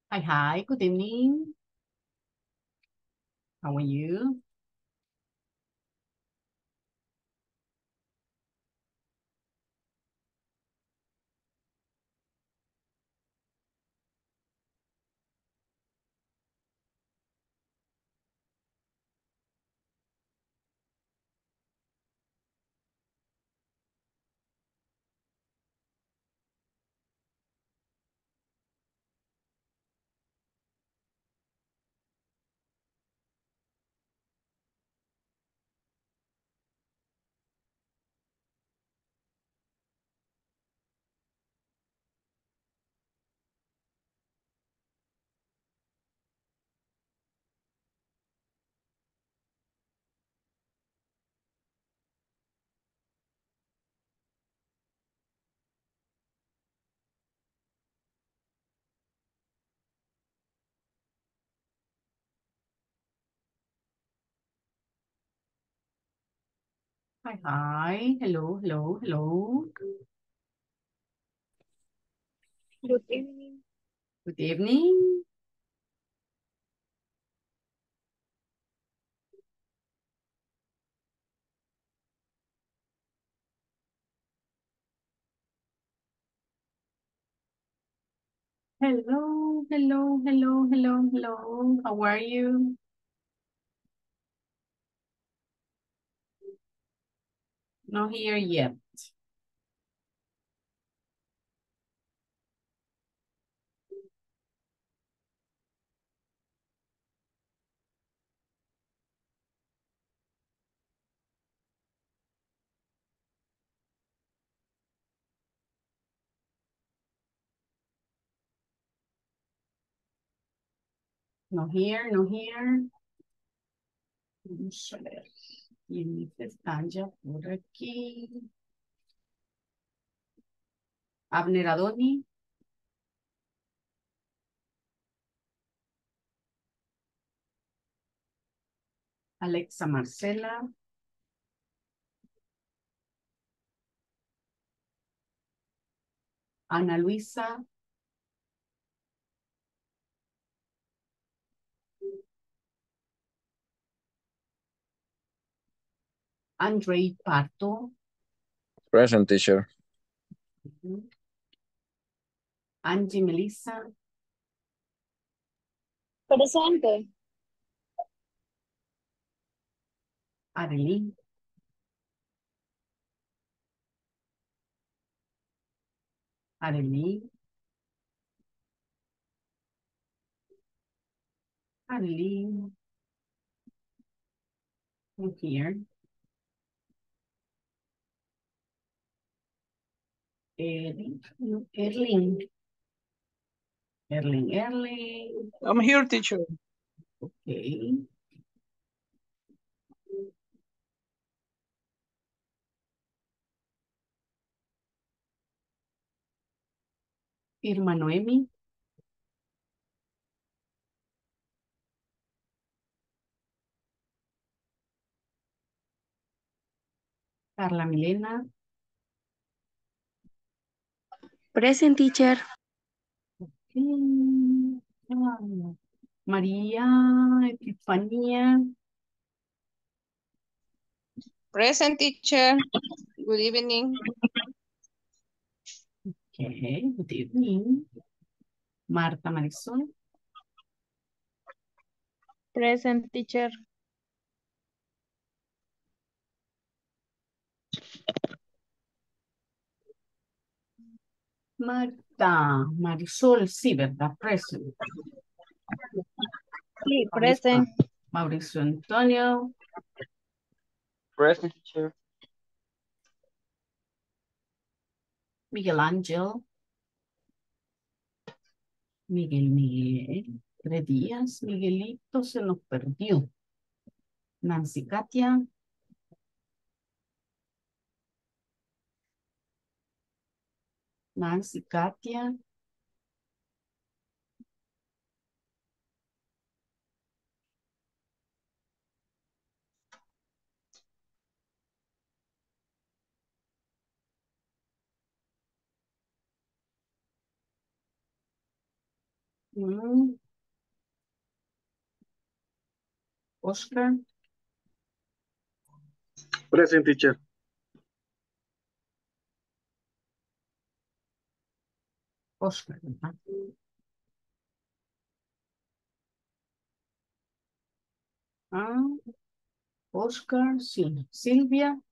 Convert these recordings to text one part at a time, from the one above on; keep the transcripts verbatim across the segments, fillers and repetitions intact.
Hi, hi, good evening. How are you? Hi, hi. Hello, hello, hello. Good evening. Good evening. Hello, hello, hello, hello, hello. How are you? Not here yet. No here, no here. Vamos a ver. ¿Quiénes están ya por aquí? Abner Adoni. Alexa Marcela. Ana Luisa. Andrei Parto. Present, teacher. Angie Melissa. Presente. Arely. Arely. Arely. No here. Erling. No, Erling. Erling, Erling. I'm here, teacher. Okay. Irma Noemi. Carla Milena. Present, teacher. Mm, ah, María Epifania. Present, teacher. Good evening. Okay, good evening. Marta Marisol. Present, teacher. Marta Marisol, sí, ¿verdad? Present. Sí, Mauricio, present. Mauricio Antonio. Present, teacher. Miguel Ángel. Miguel, Miguel. Tres días, Miguelito se nos perdió. Nancy Katia. Nancy Katia. Mm. Oscar. Present, teacher. Oscar, ¿verdad? Ah, Oscar, sí. Silvia,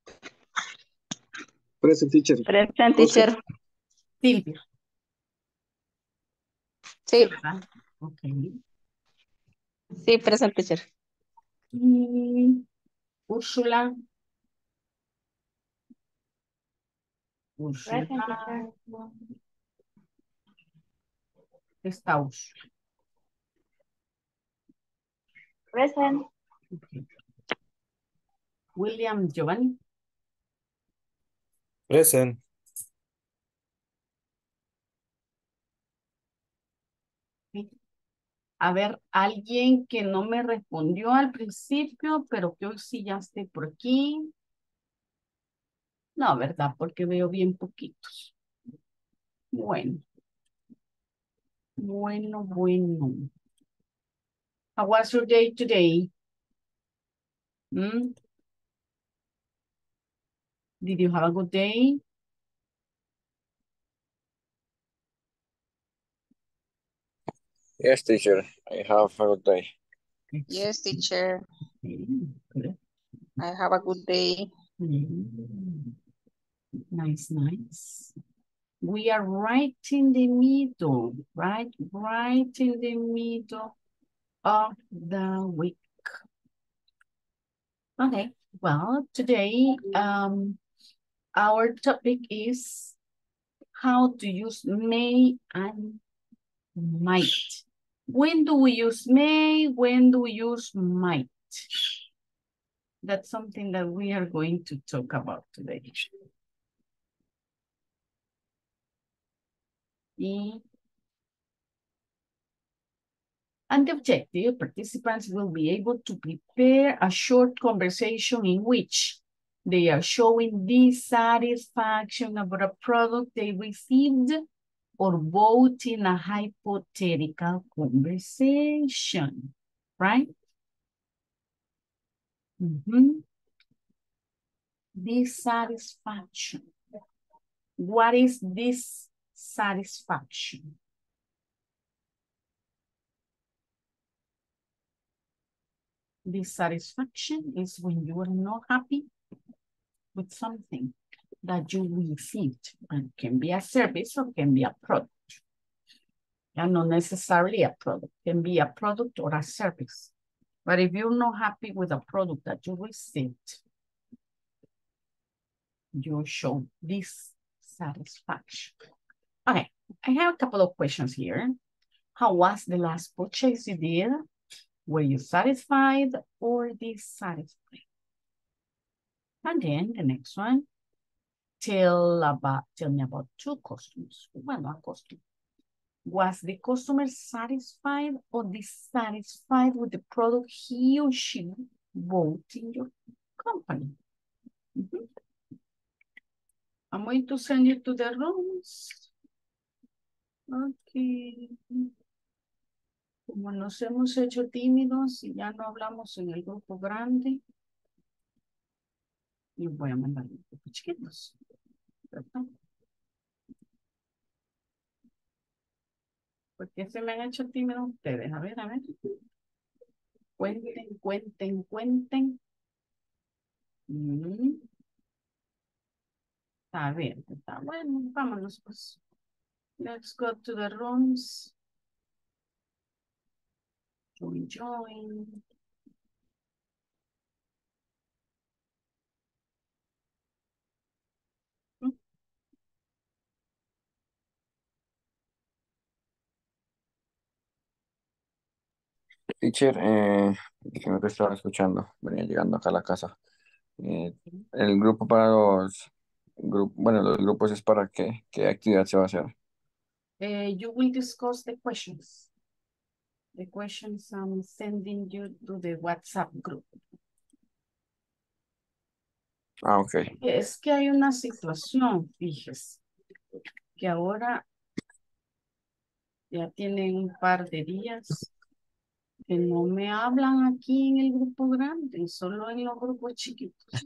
Present, teacher. Present, José. teacher. Silvia. Sí, Sí, ¿verdad? Ok. sí, present teacher. Y Úrsula. Present, Úrsula. teacher. Está Úrsula. Present. Ok. William Giovanni. Present. Ok. A ver, alguien que no me respondió al principio, pero que hoy sí ya esté por aquí. No, ¿verdad? Porque veo bien poquitos. Bueno, bueno, bueno. How was your day today? Mm? Did you have a good day? Yes, teacher. I have a good day. Yes, teacher. Mm, good. I have a good day. Mm. Nice, nice. We are right in the middle, right? Right in the middle of the week. Okay, well, today um, our topic is how to use may and might. When do we use may? When do we use might? That's something that we are going to talk about today. Y- And the objective, participants will be able to prepare a short conversation in which they are showing dissatisfaction about a product they received or both in a hypothetical conversation, right? Mhm. Dissatisfaction. What is dissatisfaction? Dissatisfaction is when you are not happy with something that you received. And it can be a service or can be a product. And not necessarily a product. It can be a product or a service. But if you're not happy with a product that you received, you show dissatisfaction. Okay, I have a couple of questions here. How was the last purchase you did? Were you satisfied or dissatisfied? And then the next one, tell about tell me about two customers. Well, not customer. Was the customer satisfied or dissatisfied with the product he or she bought in your company? Mm-hmm. I'm going to send you to the rooms. Okay. Como nos hemos hecho tímidos y ya no hablamos en el grupo grande, y voy a mandar un grupo chiquitos. ¿Verdad? ¿Por qué se me han hecho tímidos ustedes? A ver, a ver. Cuenten, cuenten, cuenten. Mm. Está bien, está bueno. Vámonos pues. Let's go to the rooms. Join, join. Mm. Teacher, eh, que no te estaba escuchando. Venía llegando acá a la casa. Eh, el grupo para los grupos, bueno, los grupos es para qué, qué actividad se va a hacer. Uh, you will discuss the questions. The questions I'm sending you to the WhatsApp group. Ah, ok. Es que hay una situación, fíjese, que ahora Ya tienen un par de días que no me hablan aquí en el grupo grande, solo en los grupos chiquitos.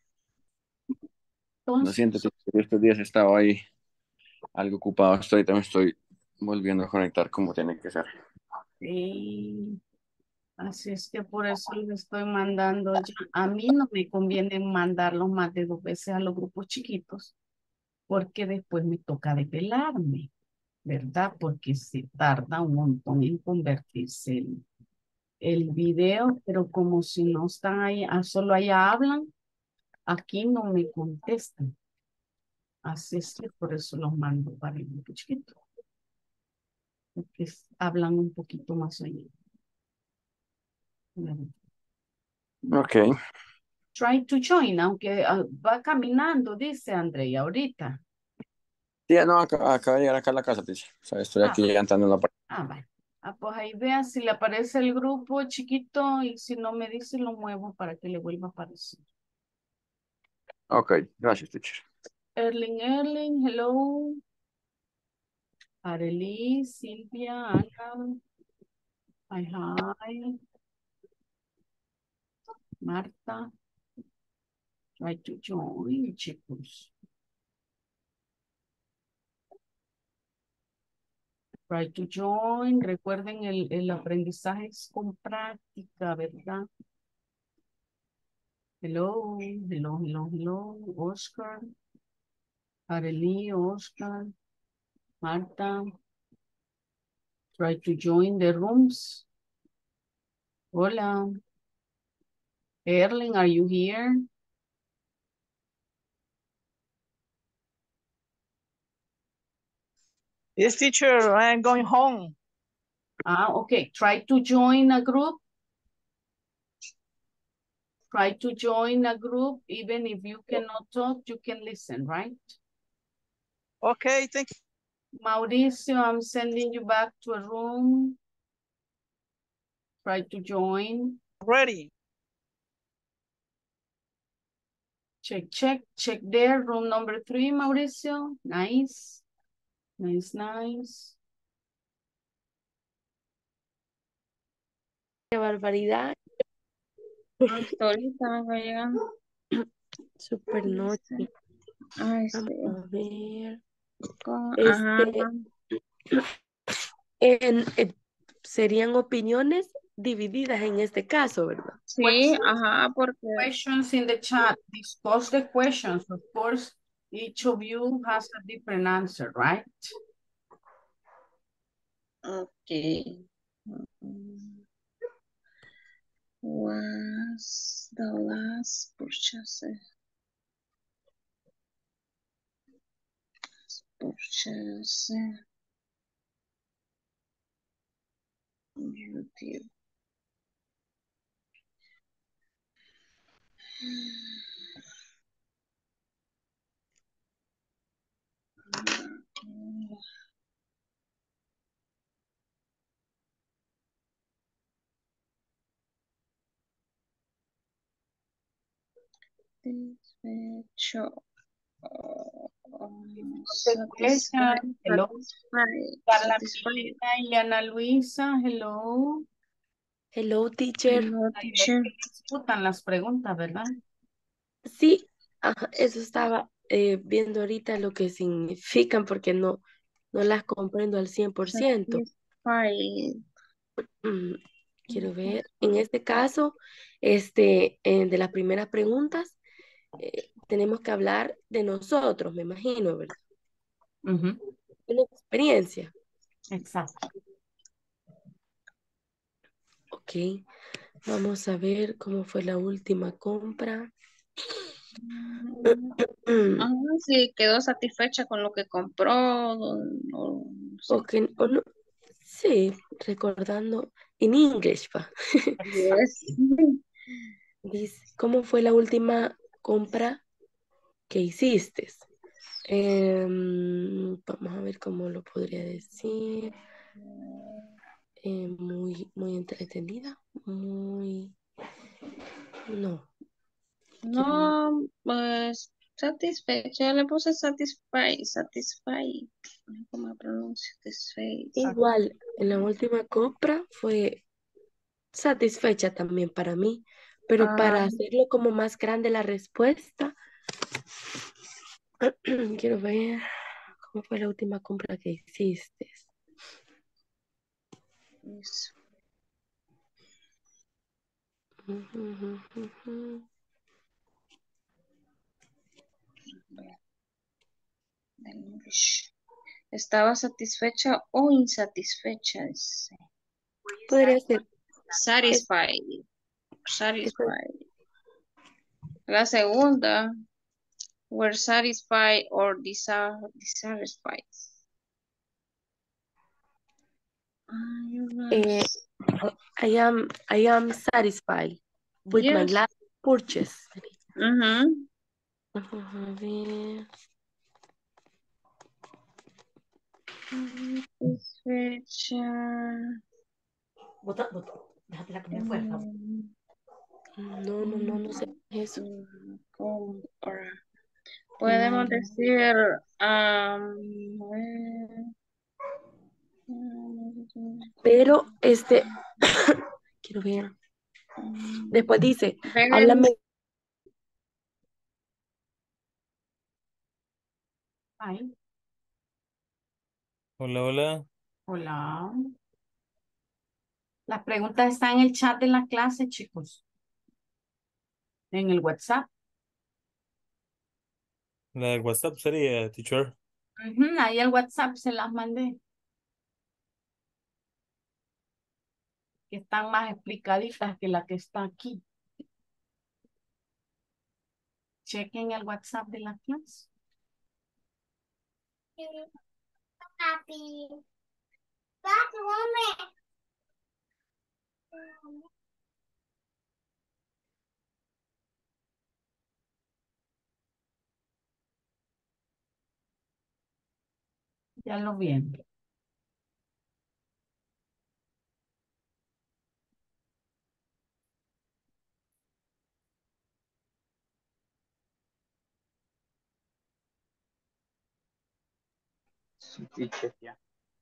Lo Entonces, siento, teacher, estos días he estado ahí algo ocupado. Estoy, también estoy volviendo a conectar como tiene que ser. sí, así es que por eso les estoy mandando ya. A mí no me conviene mandarlos más de dos veces a los grupos chiquitos, porque después me toca depelarme, ¿verdad? Porque se tarda un montón en convertirse el, el video, pero como si no están ahí, ah, solo allá hablan, aquí no me contestan. Así es que por eso los mando para el grupo chiquito, porque es- hablan un poquito más allá. Ok. Try to join, aunque ah, va caminando, dice Andrea ahorita. Sí, no, acá- acabo de llegar acá a la casa, teacher. O sea, estoy Ah, aquí entrando en la parte. ah, vale. Ah, pues ahí vea si le aparece el grupo chiquito y si no me dice lo muevo para que le vuelva a aparecer. Ok, gracias, teacher. Erling, Erling, hello. Arely, Silvia, Ana, hi, hi. Marta, try to join, chicos. Try to join. Recuerden, el, el aprendizaje es con práctica, ¿verdad? Hello, hello, hello, hello. Oscar, Arely, Oscar, Marta. Try to join the rooms. Hola. Erling, are you here? Yes, teacher, I'm going home. Ah, okay. Try to join a group. Try to join a group. Even if you cannot talk, you can listen, right? Okay, thank you. Mauricio, I'm sending you back to a room. Try to join. Ready. Check, check, check there. Room number three, Mauricio. Nice. Nice, nice. Qué barbaridad, Hasta ahorita me va llegando. super noche. Ah, Vamos este, a ver. con, ajá. Este, en, eh, serían opiniones divididas en este caso, ¿verdad? Sí, ajá, porque, Questions in the chat. Discuss the questions. Of course, each of you has a different answer, right? okay. Mm, Was the last purchase? Purchase. YouTube. Despecho. Um, The satisfied, question. Hello, satisfied, Carla satisfied. Milena y Ana Luisa. Hello. Hello, teacher. No, Ahí ve teacher. que disputan las preguntas, ¿verdad? Sí, ajá, eso estaba eh, viendo ahorita lo que significan porque no, no las comprendo al cien por ciento. Satisfied. Mm, quiero ver. En este caso, este, eh, de las primeras preguntas, eh, tenemos que hablar de nosotros, me imagino, ¿verdad? Ujú, Una experiencia. exacto. Ok, vamos a ver cómo fue la última compra. Mm, Ah, sí, quedó satisfecha con lo que compró. O, o- no sé. Ok, o no- sí, recordando en inglés, pa. Yes. Dice, ¿cómo fue la última compra que hiciste? Em, vamos a ver cómo lo podría decir. Eh, muy, muy entretenida, muy, no, quiero ver. No, pues Satisfecha, le puse satisfy, satisfy. ¿Cómo me pronuncio? Satisfy. Igual, en la última compra fue satisfecha también para mí, pero Ah, para hacerlo como más grande la respuesta, quiero ver cómo fue la última compra que hiciste. eso. Ujú, ujú, ujú. English. ¿Estaba satisfecha o insatisfecha? Dice. Podría ser. Es, Satisfied. esa- Satisfied. La segunda. Were satisfied or disa- dissatisfied. Ay, eh, unas- I am, I am satisfied with my Yes. last purchase. Ujú. Ujú, a ver. Satisfecha. Bota, bota. Déjatela que me fuerza. Mm, No, no, no, no sé qué es eso. mm, compra. My- Podemos decir, am, eh, mm, pero este, quiero ver. Después dice, very háblame. Ay, Hola, hola. hola. Las preguntas están en el chat de la clase, chicos. En el WhatsApp. La de WhatsApp sería, teacher. Ujú, ahí el WhatsApp se las mandé. Que están más explicaditas que la que está aquí. Chequen el WhatsApp de la clase. Ya lo vieron. Sí, teacher, ya.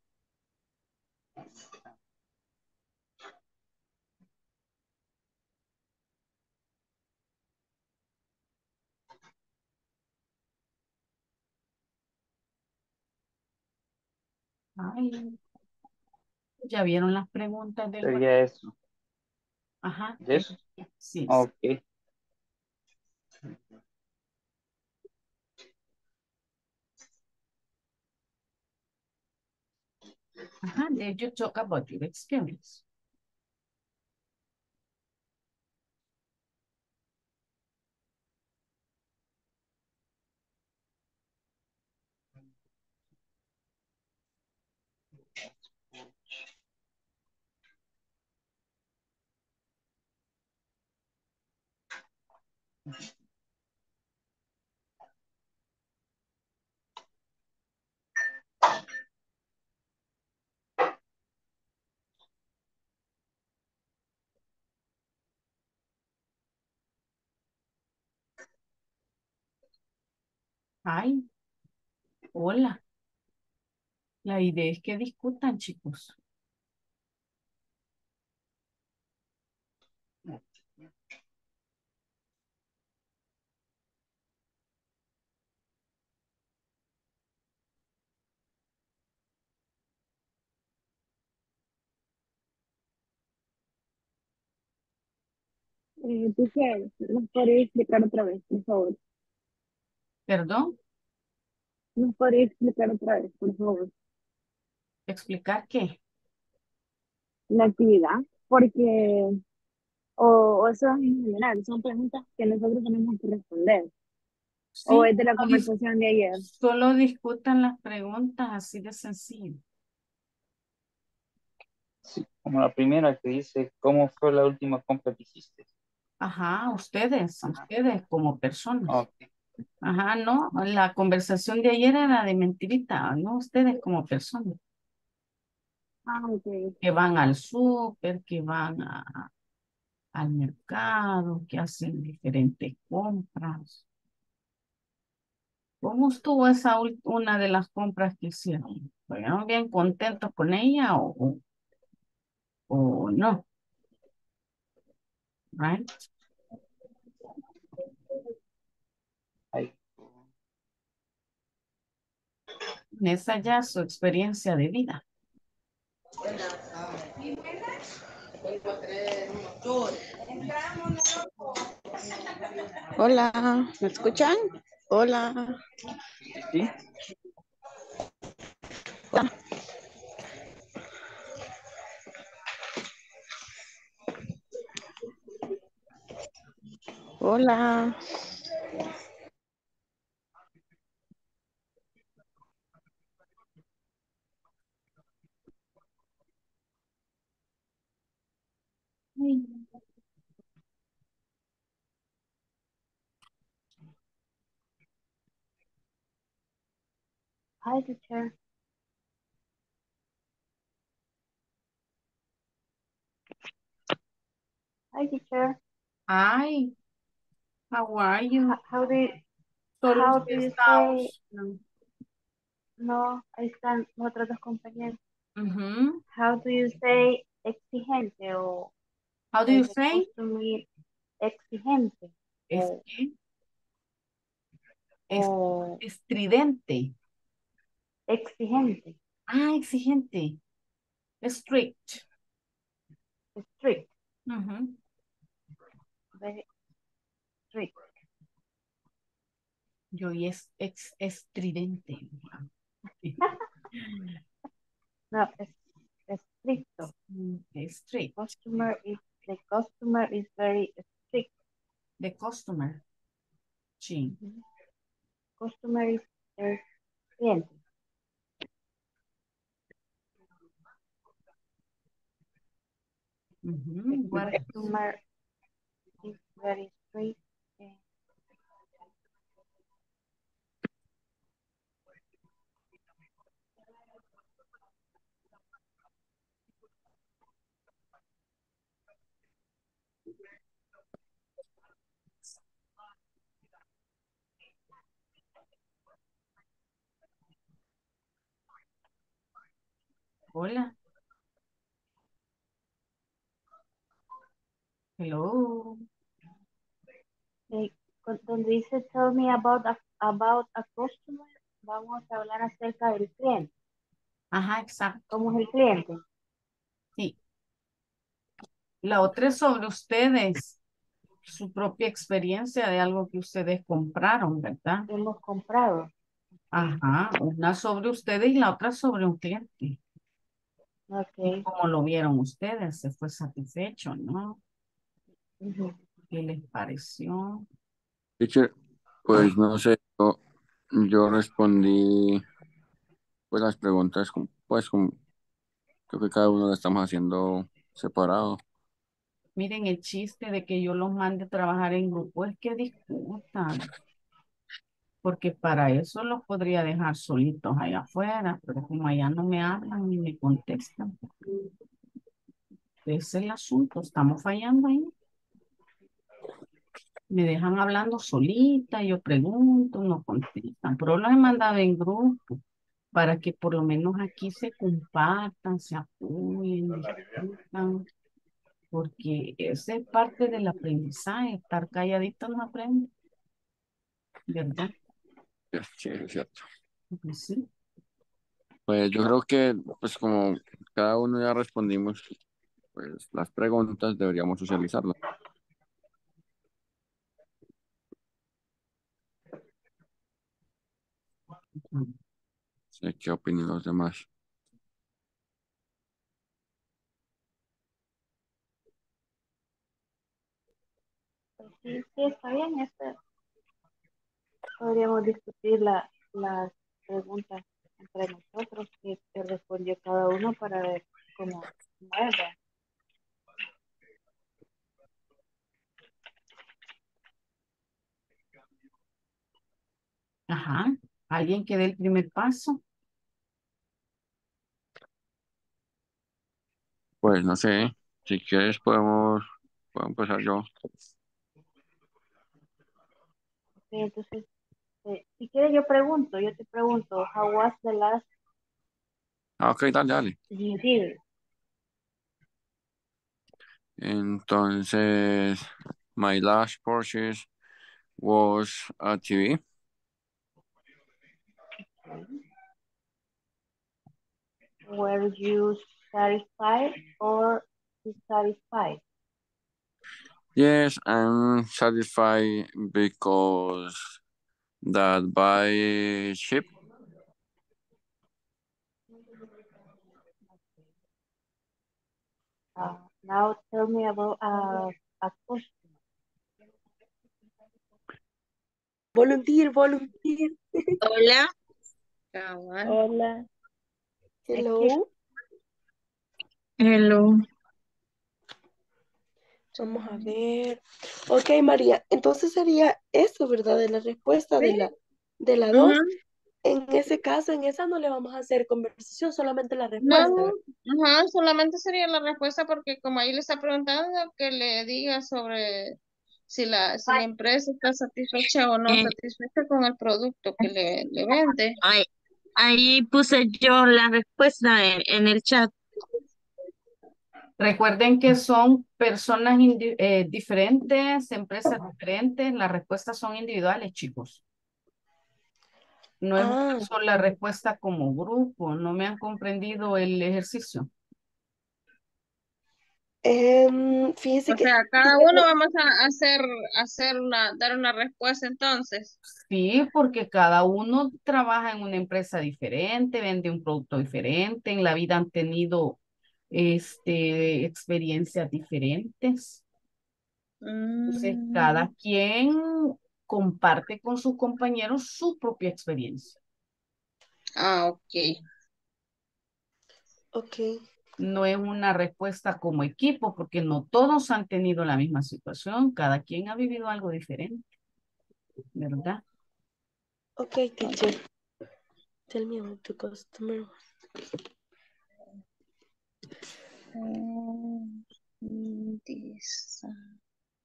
Ay, ya vieron las preguntas del WhatsApp. Sería eso. Ajá, eh, ¿Eso? sí, sí. Ok. Ajá, did you talk about your experience? Ay, hola. La idea es que discutan, chicos. Eh, teacher, ¿nos podría explicar otra vez, por favor? Perdón, ¿Nos podría explicar otra vez, por favor, ¿explicar qué? la actividad? Porque, o, o eso en general, son preguntas que nosotros tenemos que responder. O Sí, es de la solo dis- conversación de ayer. solo discutan las preguntas así de sencillo. Sí, como la primera que dice, ¿cómo fue la última compra que hiciste? Ajá, ustedes, Ajá. ustedes como personas. Ok. Ajá, no, la conversación de ayer era de mentirita, no ustedes como personas. Ah, ok. Que van al súper, que van a- al mercado, que hacen diferentes compras. ¿Cómo estuvo esa ul- una de las compras que hicieron? ¿Fueron bien contentos con ella o, o, o no? Right? Ay, Esa ya es su experiencia de vida. Hola, ¿me escuchan? Hola. sí, sí. Hola. Hi, teacher. Hi, teacher. Ay, how are How, you? how do you, Solo how usted do you está. say, aus- no, ahí están otros dos compañeros. Ujú. How do you say exigente o How do you es de say? costumbre exigente Es o, que es o estridente. exigente, Ah, exigente. Strict. strict, Ujú. very strict, Yo y es ex, estridente. no, es estricto. Mm, Strict. Customer is, the customer is very strict. The customer. Sí. Customer is el cliente. Ujú. The What else? customer is very strict. eh, Hola. Hello. eh, con- donde dice tell me about a, about a customer, vamos a hablar acerca del cliente. Ajá, exacto. ¿Cómo es el cliente? Sí. La otra es sobre ustedes, su propia experiencia de algo que ustedes compraron, ¿verdad? Hemos comprado. Ajá, una sobre ustedes y la otra sobre un cliente. Y Ok. cómo lo vieron ustedes, se fue satisfecho, ¿no? Ujú. ¿Qué les pareció? Teacher, pues no sé, yo, yo respondí pues las preguntas, como- pues como creo que cada uno lo estamos haciendo separado. Miren, el chiste de que yo los mande a trabajar en grupo es que discutan, porque para eso los podría dejar solitos allá afuera, pero como allá no me hablan ni me contestan, ese es el asunto, estamos fallando ahí. Me dejan hablando solita, yo pregunto, no contestan, pero los he mandado en grupo para que por lo menos aquí se compartan, se apoyen, discutan, porque esa es parte del aprendizaje, estar calladito no aprende, ¿verdad? Sí, es cierto. Pues sí. Pues yo creo que pues como cada uno ya respondimos pues las preguntas, deberíamos socializarlas. Sé qué opinan los demás. Pues sí, sí, está bien. Este, podríamos discutir la, las preguntas entre nosotros que, que respondió cada uno para ver cómo cómo es, ¿verdad? Ajá, alguien que dé el primer paso. Pues no sé, si quieres podemos, puedo empezar yo. Ok, entonces Eh, si quieres yo pregunto, yo te pregunto, how was the last Ah, ok, dale, dale. you did? Entonces, my last purchase was a T V. Were you satisfied or dissatisfied? Yes, I'm satisfied because that buy cheap. Uh, now tell me about uh, a customer. Volunteer, volunteer. Hola. Cabal. Hola. Hello. Hello. Vamos a ver. Ok, María, entonces sería eso, ¿verdad? De la respuesta de la, de la Ujú. dos. En ese caso, en esa no le vamos a hacer conversación, solamente la respuesta, No, ¿verdad? ajá, solamente sería la respuesta porque como ahí le está preguntando que le diga sobre si la, si la empresa está satisfecha o no Eh, satisfecha con el producto que le, le vende. ahí, ahí puse yo la respuesta en, en el chat. Recuerden que son personas indi- eh, diferentes, empresas diferentes, las respuestas son individuales, chicos. No es Ah, una sola respuesta como grupo, no me han comprendido el ejercicio. em, fíjese O que sea, cada uno vamos a hacer, hacer una, dar una respuesta entonces. Sí, porque cada uno trabaja en una empresa diferente, vende un producto diferente, en la vida han tenido este, experiencias diferentes. Entonces, Mm, cada quien comparte con sus compañeros su propia experiencia. ah, ok. ok, No es una respuesta como equipo, porque no todos han tenido la misma situación, cada quien ha vivido algo diferente, ¿verdad? ok, teacher. Tell me about the customer. Mm, mm, this, uh,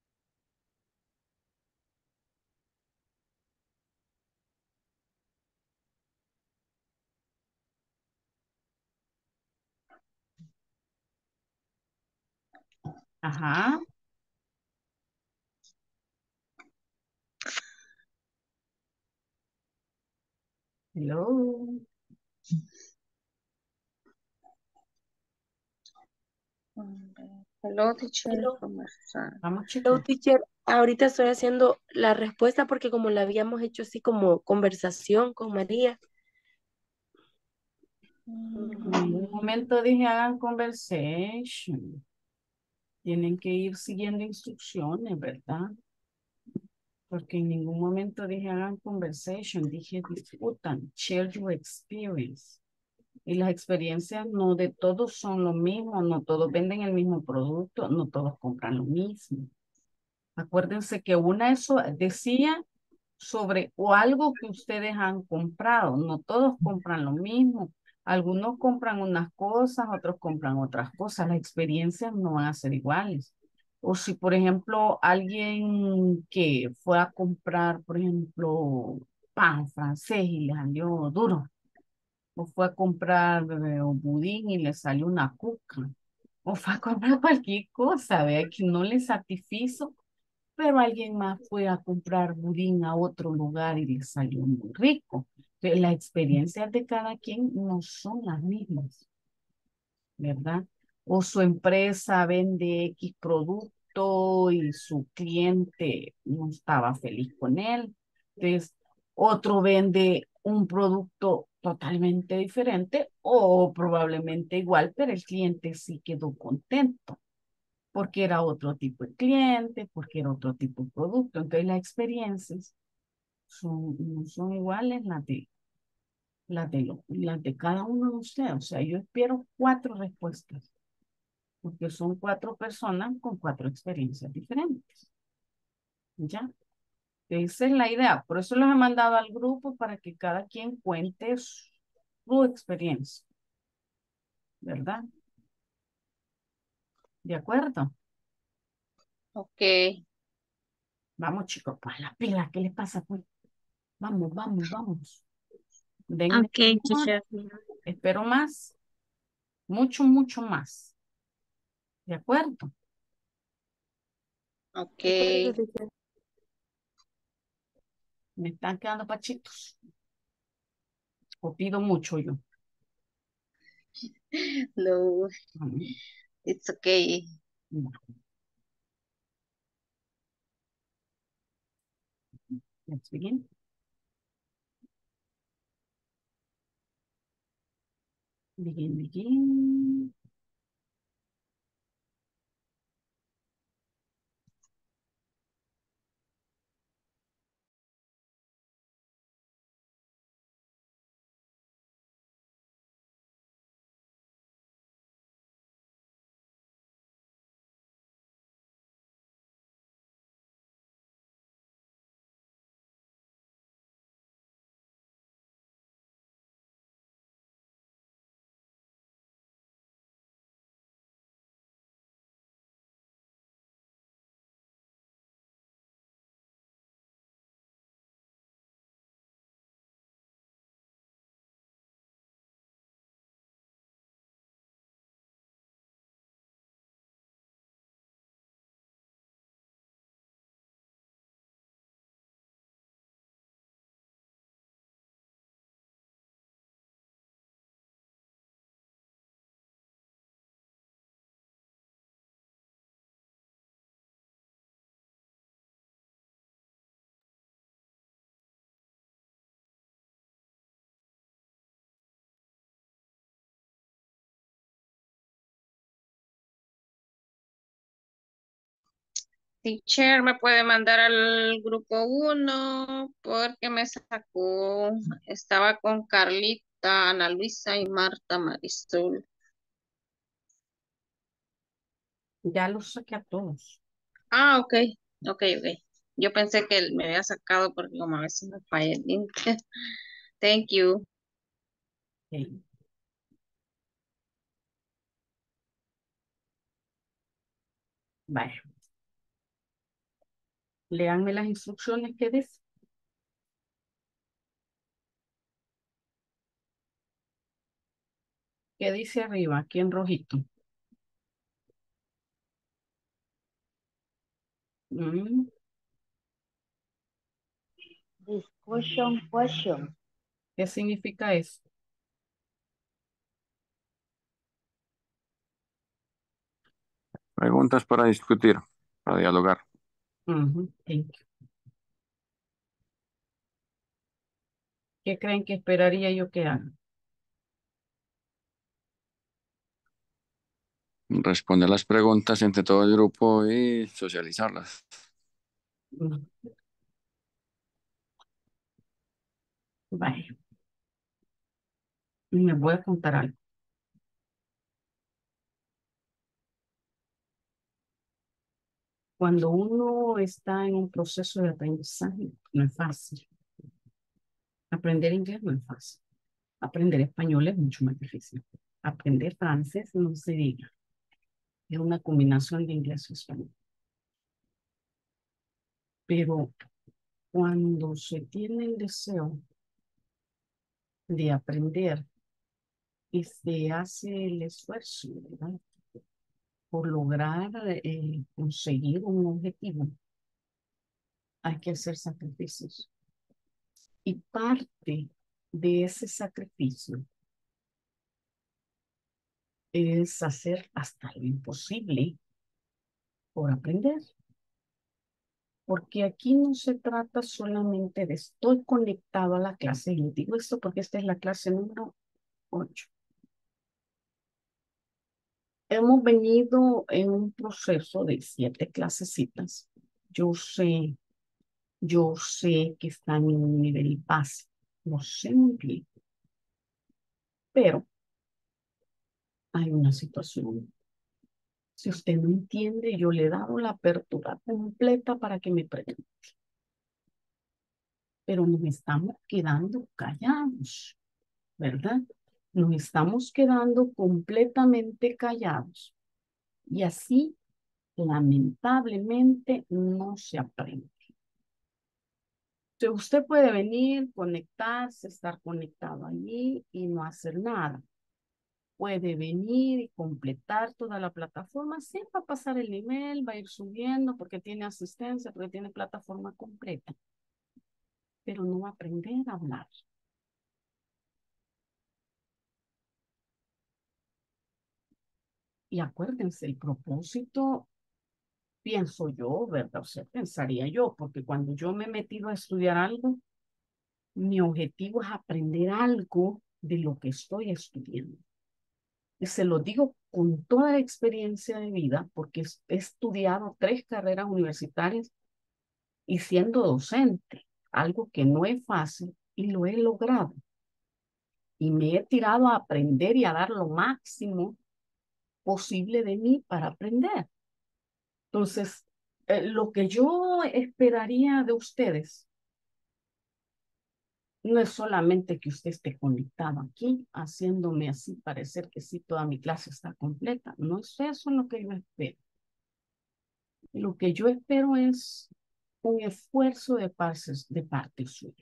Ajá. Hello. Hello, teacher. Hello, ¿Cómo está? Vamos, hello, chicos. teacher. Ahorita estoy haciendo la respuesta porque como la habíamos hecho así como conversación con María. En ningún momento dije hagan conversation. Tienen que ir siguiendo instrucciones, ¿verdad? Porque en ningún momento dije hagan conversation, dije discutan, share your experience. Y las experiencias no de todos son lo mismo, no todos venden el mismo producto, no todos compran lo mismo. Acuérdense que una eso decía sobre o algo que ustedes han comprado. No todos compran lo mismo. Algunos compran unas cosas, otros compran otras cosas. Las experiencias no van a ser iguales. O si, por ejemplo, alguien que fue a comprar, por ejemplo, pan francés y le salió duro, o fue a comprar eh, un budín y le salió una cuca, o fue a comprar cualquier cosa, vea que no le satisfizo, pero alguien más fue a comprar budín a otro lugar y le salió muy rico. Entonces, las experiencias de cada quien no son las mismas, ¿verdad? O su empresa vende X producto y su cliente no estaba feliz con él. Entonces, otro vende un producto totalmente diferente o probablemente igual, pero el cliente sí quedó contento porque era otro tipo de cliente, porque era otro tipo de producto. Entonces las experiencias son, no son iguales las de, las de, lo- las de cada uno de ustedes. O sea, yo espero cuatro respuestas, porque son cuatro personas con cuatro experiencias diferentes. ¿Ya? Esa es la idea. Por eso los he mandado al grupo para que cada quien cuente su experiencia, ¿verdad? ¿De acuerdo? Ok. Vamos, chicos, pues la pila, ¿qué les pasa, pues? Vamos, vamos, vamos. Denme Okay, amor. teacher. Espero más. Mucho, mucho más. ¿De acuerdo? Ok. De acuerdo, teacher. Me están quedando pachitos. O pido mucho yo. No, Mm, it's okay. no. Let's begin. Begin, begin. Teacher, me puede mandar al grupo uno porque me sacó. Estaba con Carlita, Ana Luisa y Marta Marisol. Ya los saqué a todos. Ah, ok, ok, ok. Yo pensé que él me había sacado porque como a veces me falla el link. Thank you. Ok. Vaya. Leanme las instrucciones que dice. ¿Qué dice arriba? Aquí en rojito. Mm, Discussion question. ¿Qué significa eso? Preguntas para discutir, para dialogar. Ujú, thank you. ¿Qué creen que esperaría yo que haga? Responder las preguntas entre todo el grupo y socializarlas. Mm, Vaya. Me voy a contar algo. Cuando uno está en un proceso de aprendizaje, no es fácil. Aprender inglés no es fácil. Aprender español es mucho más difícil. Aprender francés no se diga. Es una combinación de inglés y español. Pero cuando se tiene el deseo de aprender y se hace el esfuerzo, ¿verdad? Por lograr eh, conseguir un objetivo, hay que hacer sacrificios. Y parte de ese sacrificio es hacer hasta lo imposible por aprender. Porque aquí no se trata solamente de estoy conectado a la clase. Y digo esto porque esta es la clase número ocho. Hemos venido en un proceso de siete clasecitas. Yo sé, yo sé que están en un nivel básico. Lo sé muy bien. Pero hay una situación. Si usted no entiende, yo le he dado la apertura completa para que me pregunte. Pero nos estamos quedando callados, ¿verdad? Nos estamos quedando completamente callados. Y así, lamentablemente, no se aprende. Entonces, usted puede venir, conectarse, estar conectado allí y no hacer nada. Puede venir y completar toda la plataforma. Sí, va a pasar el nivel, va a ir subiendo porque tiene asistencia, porque tiene plataforma completa. Pero no va a aprender a hablar. Y acuérdense, el propósito, pienso yo, ¿verdad? O sea, pensaría yo, porque cuando yo me he metido a estudiar algo, mi objetivo es aprender algo de lo que estoy estudiando. Y se lo digo con toda la experiencia de vida, porque he estudiado tres carreras universitarias y siendo docente, algo que no es fácil y lo he logrado. Y me he tirado a aprender y a dar lo máximo posible de mí para aprender. Entonces, eh, lo que yo esperaría de ustedes no es solamente que usted esté conectado aquí, haciéndome así parecer que sí, toda mi clase está completa. No es eso lo que yo espero. Lo que yo espero es un esfuerzo de parte, de parte suya.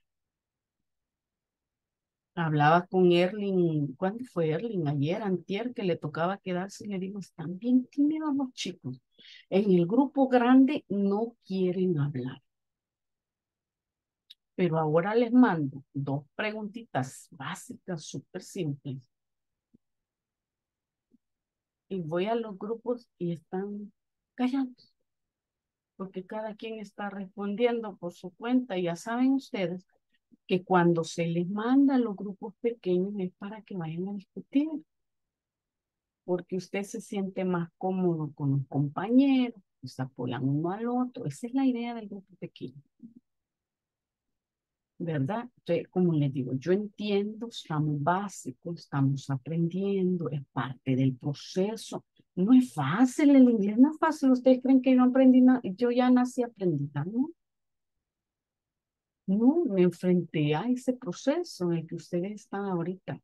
Hablaba con Erling, ¿cuándo fue Erling? Ayer, antier, que le tocaba quedarse y le digo, están bien tímidos los chicos. En el grupo grande no quieren hablar. Pero ahora les mando dos preguntitas básicas, súper simples. Y voy a los grupos y están callados. Porque cada quien está respondiendo por su cuenta. Y ya saben ustedes que cuando se les manda a los grupos pequeños es para que vayan a discutir. Porque usted se siente más cómodo con los compañeros, se apoyan uno al otro. Esa es la idea del grupo pequeño. ¿Verdad? Entonces, como les digo, yo entiendo, estamos básicos, estamos aprendiendo, es parte del proceso. No es fácil, el inglés no es fácil. ¿Ustedes creen que yo aprendí nada? Yo ya nací aprendida, ¿no? No, me enfrenté a ese proceso en el que ustedes están ahorita.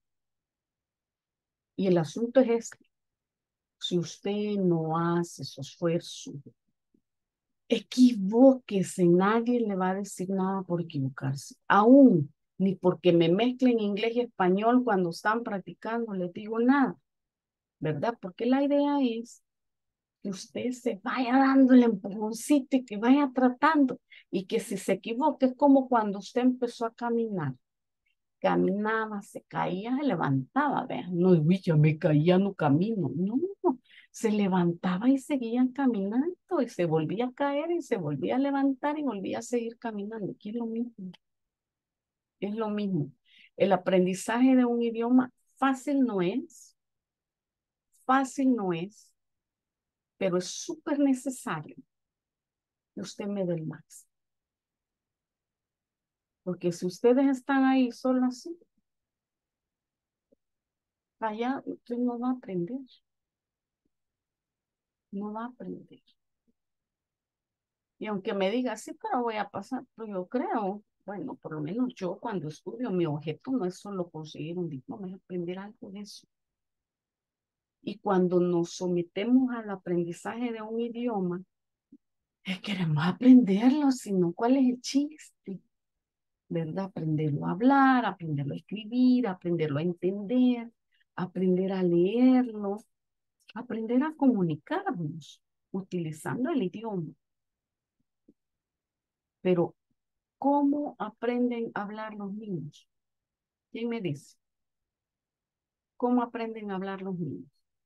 Y el asunto es este. Si usted no hace su esfuerzo, equivóquese, nadie le va a decir nada por equivocarse. Aún, ni porque me mezclen inglés y español cuando están practicando, les digo nada, ¿verdad? Porque la idea es que usted se vaya dando el empujoncito y que vaya tratando. Y que si se equivoca, es como cuando usted empezó a caminar. Caminaba, se caía, se levantaba, vean, no, uy, ya me caía, no camino, no, se levantaba y seguían caminando y se volvía a caer y se volvía a levantar y volvía a seguir caminando, que es lo mismo, es lo mismo. El aprendizaje de un idioma fácil no es, fácil no es, pero es súper necesario que usted me dé el máximo. Porque si ustedes están ahí solo así, allá usted no va a aprender. No va a aprender. Y aunque me diga, sí, pero voy a pasar, pues yo creo, bueno, por lo menos yo cuando estudio, mi objeto no es solo conseguir un diploma, es aprender algo de eso. Y cuando nos sometemos al aprendizaje de un idioma, es queremos aprenderlo, sino cuál es el chiste, ¿verdad? Aprenderlo a hablar, aprenderlo a escribir, aprenderlo a entender, aprender a leerlo, aprender a comunicarnos utilizando el idioma. Pero, ¿cómo aprenden a hablar los niños? ¿Quién me dice? ¿Cómo aprenden a hablar los niños?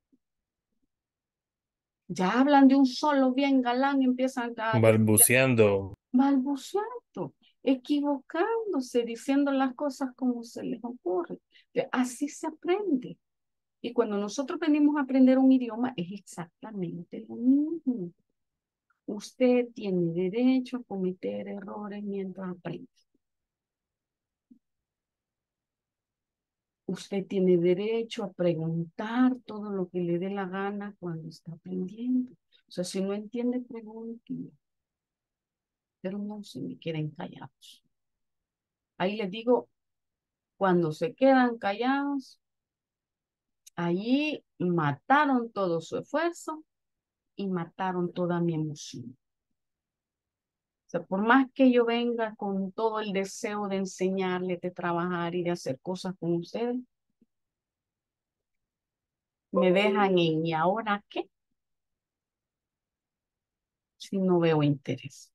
Ya hablan de un solo bien galán y empiezan a decir Balbuceando. balbuceando, equivocándose, diciendo las cosas como se les ocurre. Así se aprende. Y cuando nosotros venimos a aprender un idioma, es exactamente lo mismo. Usted tiene derecho a cometer errores mientras aprende. Usted tiene derecho a preguntar todo lo que le dé la gana cuando está aprendiendo. O sea, si no entiende, pregunte. Pero no se me queden callados. Ahí les digo, cuando se quedan callados, allí mataron todo su esfuerzo y mataron toda mi emoción. O sea, por más que yo venga con todo el deseo de enseñarle, de trabajar y de hacer cosas con ustedes, me dejan en ¿y ahora qué? Si no veo interés.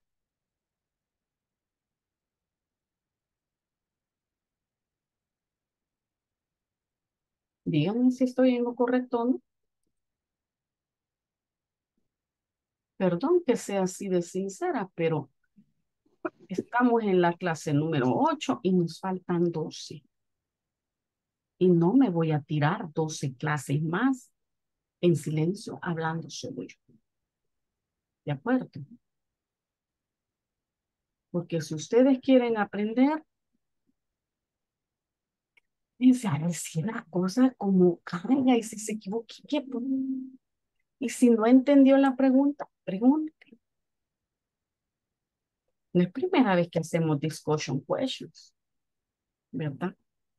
Díganme si estoy en lo correcto o no. Perdón que sea así de sincera, pero estamos en la clase número ocho y nos faltan doce. Y no me voy a tirar doce clases más en silencio hablando solo yo. ¿De acuerdo? Porque si ustedes quieren aprender, es a decir la cosa como caiga y si se equivoque, ¿qué? Pues, y si no entendió la pregunta, pregunte. No es primera vez que hacemos discussion questions, ¿verdad?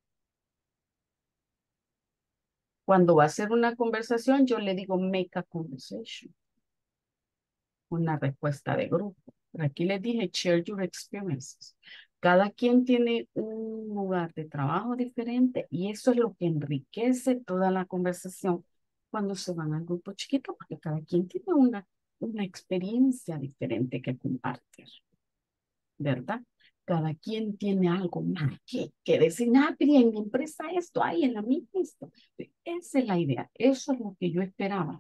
Cuando va a ser una conversación, yo le digo make a conversation. Una respuesta de grupo. Pero aquí les dije share your experiences. Cada quien tiene un lugar de trabajo diferente y eso es lo que enriquece toda la conversación cuando se van al grupo chiquito, porque cada quien tiene una, una experiencia diferente que compartir, ¿verdad? Cada quien tiene algo más que, que decir, ah, pero en mi empresa esto, hay en la misma esto. Esa es la idea, eso es lo que yo esperaba.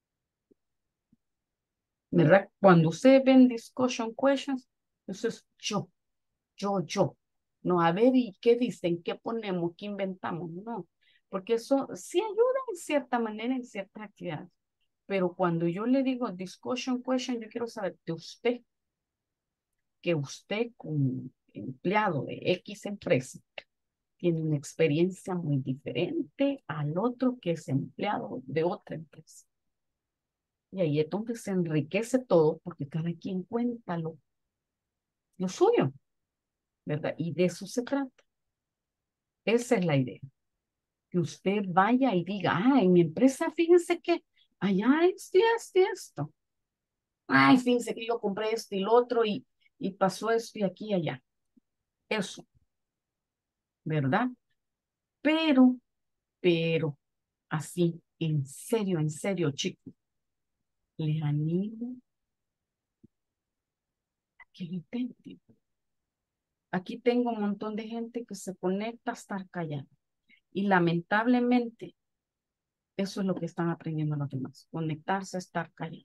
¿Verdad? Cuando ustedes ven discussion questions, eso es yo, yo, yo. No, a ver, ¿y qué dicen? ¿Qué ponemos? ¿Qué inventamos? No, porque eso sí ayuda en cierta manera en ciertas actividades. Pero cuando yo le digo discussion question, yo quiero saber de usted, que usted como empleado de X empresa tiene una experiencia muy diferente al otro que es empleado de otra empresa. Y ahí es donde se enriquece todo porque cada quien cuenta lo, lo suyo, ¿verdad? Y de eso se trata. Esa es la idea. Que usted vaya y diga, ah, en mi empresa, fíjense que allá esto y esto y esto. Ay, fíjense que yo compré esto y lo otro y, y pasó esto y aquí y allá. Eso, ¿verdad? Pero, pero, así, en serio, en serio, chicos, les animo a que lo intenten. Aquí tengo un montón de gente que se conecta a estar callada. Y lamentablemente, eso es lo que están aprendiendo los demás. Conectarse a estar callado.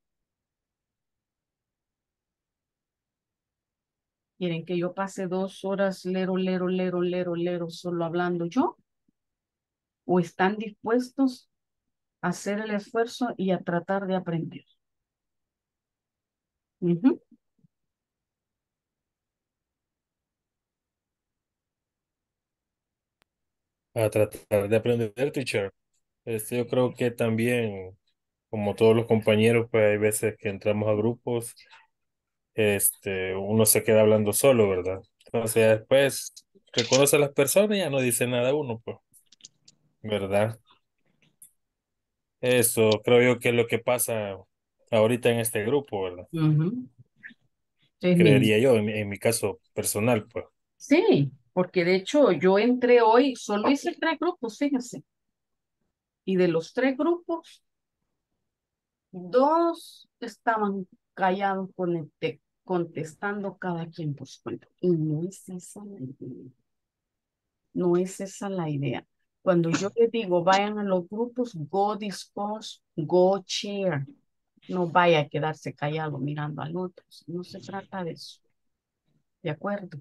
¿Quieren que yo pase dos horas lero, lero, lero, lero, lero, solo hablando yo? ¿O están dispuestos a hacer el esfuerzo y a tratar de aprender? Ujú. A tratar de aprender, teacher. Este, yo creo que también, como todos los compañeros, pues hay veces que entramos a grupos, este, uno se queda hablando solo, ¿verdad? Entonces después reconoce a las personas y ya no dice nada uno, pues, ¿verdad? Eso creo yo que es lo que pasa ahorita en este grupo, ¿verdad? Ujú. Sí, mi- Creería yo, en, mi en mi caso personal, pues. sí, porque de hecho yo entré hoy, solo hice tres grupos, fíjense. Y de los tres grupos, dos estaban callados con el te- contestando cada quien por su cuenta. Y no es esa la idea. No es esa la idea. Cuando yo les digo, vayan a los grupos, go discuss, go share. No vaya a quedarse callado mirando al otro. No se trata de eso. ¿De acuerdo?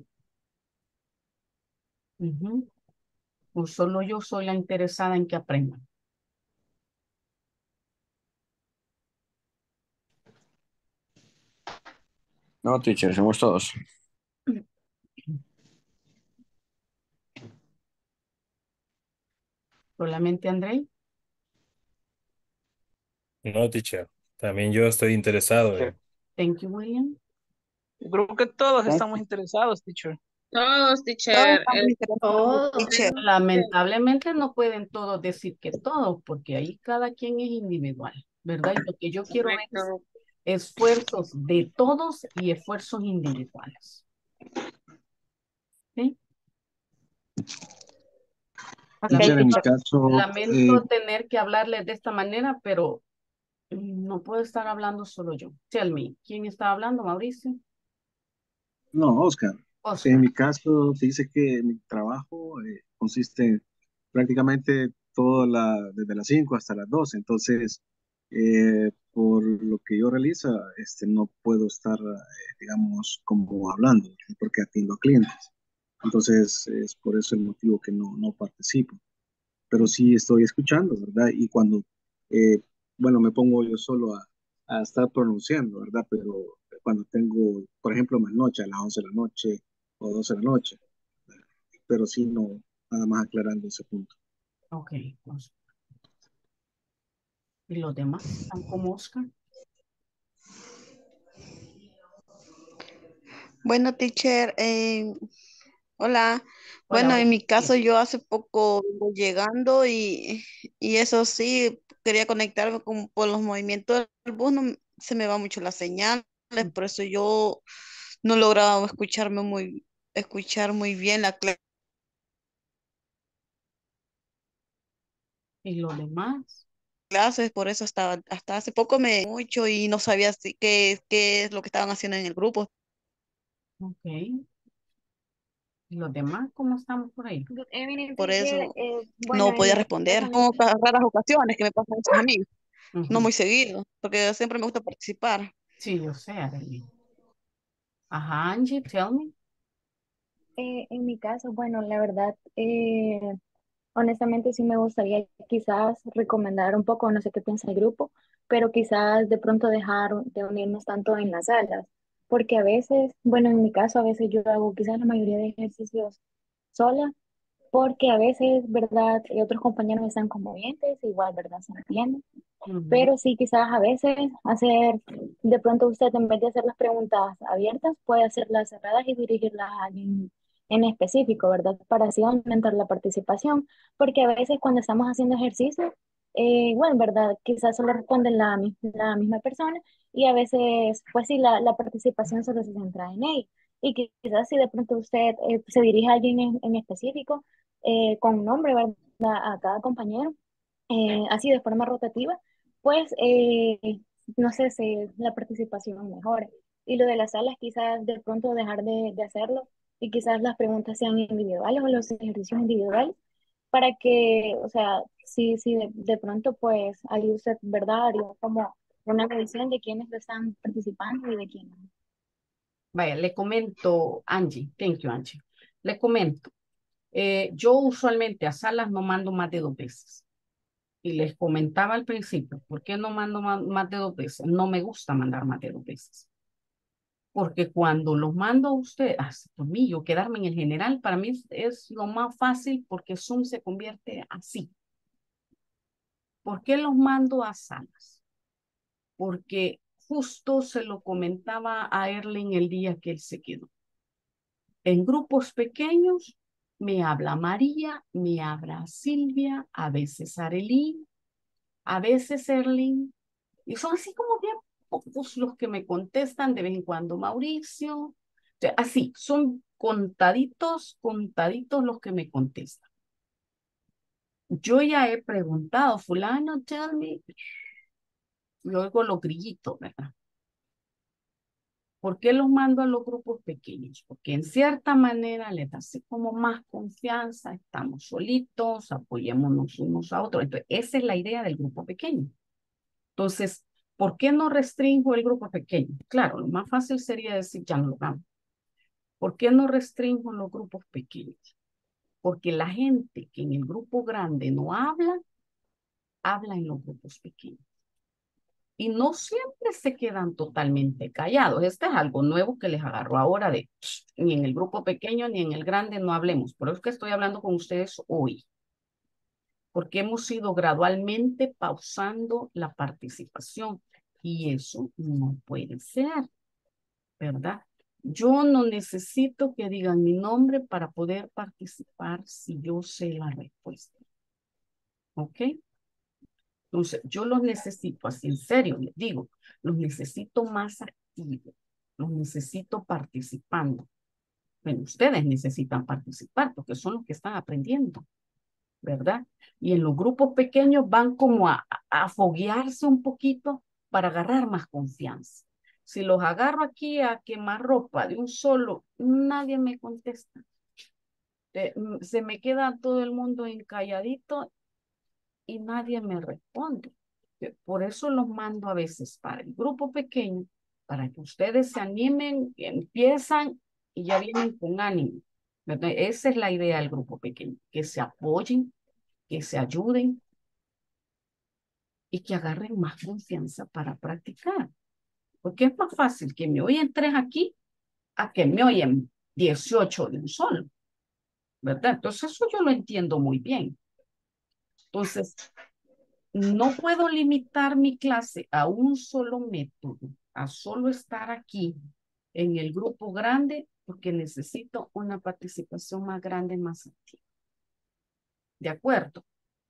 Ujú. O solo yo soy la interesada en que aprendan. No, teacher, somos todos. Solamente André. No, teacher. También yo estoy interesado Teacher, en... Thank you, William. Creo que todos thank estamos you. interesados, teacher. Todos, Todos teacher. estamos El, interesados, Todos. teacher. Lamentablemente no pueden todos decir que todos, porque ahí cada quien es individual, ¿verdad? Y lo que yo quiero ver es correcto. esfuerzos de todos y esfuerzos individuales. ¿Sí? Teacher, en mi Lamento, caso, eh, lamento tener que hablarles de esta manera, pero no puedo estar hablando solo yo. Tell me, ¿quién está hablando, Mauricio? no, Oscar, en Oscar. mi caso dice que mi trabajo eh, consiste prácticamente toda la, desde las cinco hasta las doce. Entonces, eh, por lo que yo realizo, este, no puedo estar, eh, digamos, como hablando, porque atiendo a clientes. Entonces, es por eso el motivo que no, no participo. Pero sí estoy escuchando, ¿verdad? Y cuando, eh, bueno, me pongo yo solo a, a estar pronunciando, ¿verdad? Pero cuando tengo, por ejemplo, más noche, a las once de la noche o doce de la noche, pero sí no, nada más aclarando ese punto. Ok. Oscar. ¿Y los demás están como Oscar? Bueno, teacher, eh, hola. Hola, Bueno, en hola. mi caso yo hace poco vengo llegando y, y eso sí, quería conectarme con, por los movimientos del bus, no, se me va mucho la señal, por eso yo no lograba escucharme muy, escuchar muy bien la clase. ¿Y los demás? Clases, por eso hasta, hasta hace poco me mucho y no sabía si- qué, qué es lo que estaban haciendo en el grupo. Ok. ¿Y los demás cómo estamos por ahí? Good evening, Por teacher. eso Eh, bueno, no en podía mi caso, responder. a mí Son ca- raras ocasiones que me pasan eso a mí, no Ujú. muy seguido, porque siempre me gusta participar. Sí, yo sé, Arely. Ajá, Angie, tell me. eh, en mi caso, bueno, la verdad, eh, honestamente sí me gustaría quizás recomendar un poco, no sé qué piensa el grupo, pero quizás de pronto dejar de unirnos tanto en las salas, porque a veces, bueno, en mi caso, a veces yo hago quizás la mayoría de ejercicios sola, porque a veces, ¿verdad? Eh, otros compañeros están como oyentes, igual, ¿verdad? Se entienden. Ujú. Pero sí, quizás a veces hacer, de pronto usted en vez de hacer las preguntas abiertas, puede hacerlas cerradas y dirigirlas a alguien en específico, ¿verdad? Para así aumentar la participación, porque a veces cuando estamos haciendo ejercicio, eh, bueno, ¿verdad? Quizás solo responde la, mi- la misma persona y a veces, pues sí, la, la participación solo se centra en él. Y que quizás si de pronto usted eh, se dirige a alguien en, en específico, eh, con un nombre, ¿verdad? A cada compañero, eh, así de forma rotativa, pues eh, no sé si la participación mejore. Y lo de las salas, quizás de pronto dejar de, de hacerlo y quizás las preguntas sean individuales o los ejercicios individuales para que, o sea, si, si de, de pronto pues ahí usted, ¿verdad? Haría como una revisión de quiénes lo están participando y de quiénes no. Vaya, le comento, Angie, thank you, Angie. Le comento, eh, yo usualmente a salas no mando más de dos veces. Y les comentaba al principio, ¿por qué no mando más, más de dos veces? No me gusta mandar más de dos veces. Porque cuando los mando a usted, así por mí, yo quedarme en el general, para mí es, es lo más fácil porque Zoom se convierte así. ¿Por qué los mando a salas? Porque justo se lo comentaba a Erlen el día que él se quedó. En grupos pequeños me habla María, me habla Silvia, a veces Arelín, a veces Erling, y son así como bien pocos los que me contestan, de vez en cuando Mauricio, o sea, así, son contaditos, contaditos los que me contestan. Yo ya he preguntado, fulano, tell me, y oigo los grillitos, ¿verdad? ¿Por qué los mando a los grupos pequeños? Porque en cierta manera les da así como más confianza, estamos solitos, apoyémonos unos a otros. Entonces, esa es la idea del grupo pequeño. Entonces, ¿por qué no restringo el grupo pequeño? Claro, lo más fácil sería decir, ya no lo hago. ¿Por qué no restringo los grupos pequeños? Porque la gente que en el grupo grande no habla, habla en los grupos pequeños. Y no siempre se quedan totalmente callados. Este es algo nuevo que les agarro ahora de ni en el grupo pequeño ni en el grande no hablemos. Por eso es que estoy hablando con ustedes hoy. Porque hemos ido gradualmente pausando la participación. Y eso no puede ser, ¿verdad? Yo no necesito que digan mi nombre para poder participar si yo sé la respuesta. ¿Ok? Entonces, yo los necesito así, en serio, les digo. los necesito más activos, los necesito participando. Bueno, ustedes necesitan participar porque son los que están aprendiendo, ¿verdad? Y en los grupos pequeños van como a, a foguearse un poquito para agarrar más confianza. Si los agarro aquí a quemar ropa de un solo, nadie me contesta. Eh, se me queda todo el mundo encalladito y nadie me responde. Por eso los mando a veces para el grupo pequeño, para que ustedes se animen, empiezan y ya vienen con ánimo. ¿Verdad? Esa es la idea del grupo pequeño, que se apoyen, que se ayuden y que agarren más confianza para practicar. Porque es más fácil que me oyen tres aquí a que me oyen dieciocho de un solo. ¿Verdad? Entonces eso yo lo entiendo muy bien. Entonces, no puedo limitar mi clase a un solo método, a solo estar aquí en el grupo grande, porque necesito una participación más grande, más activa. ¿De acuerdo?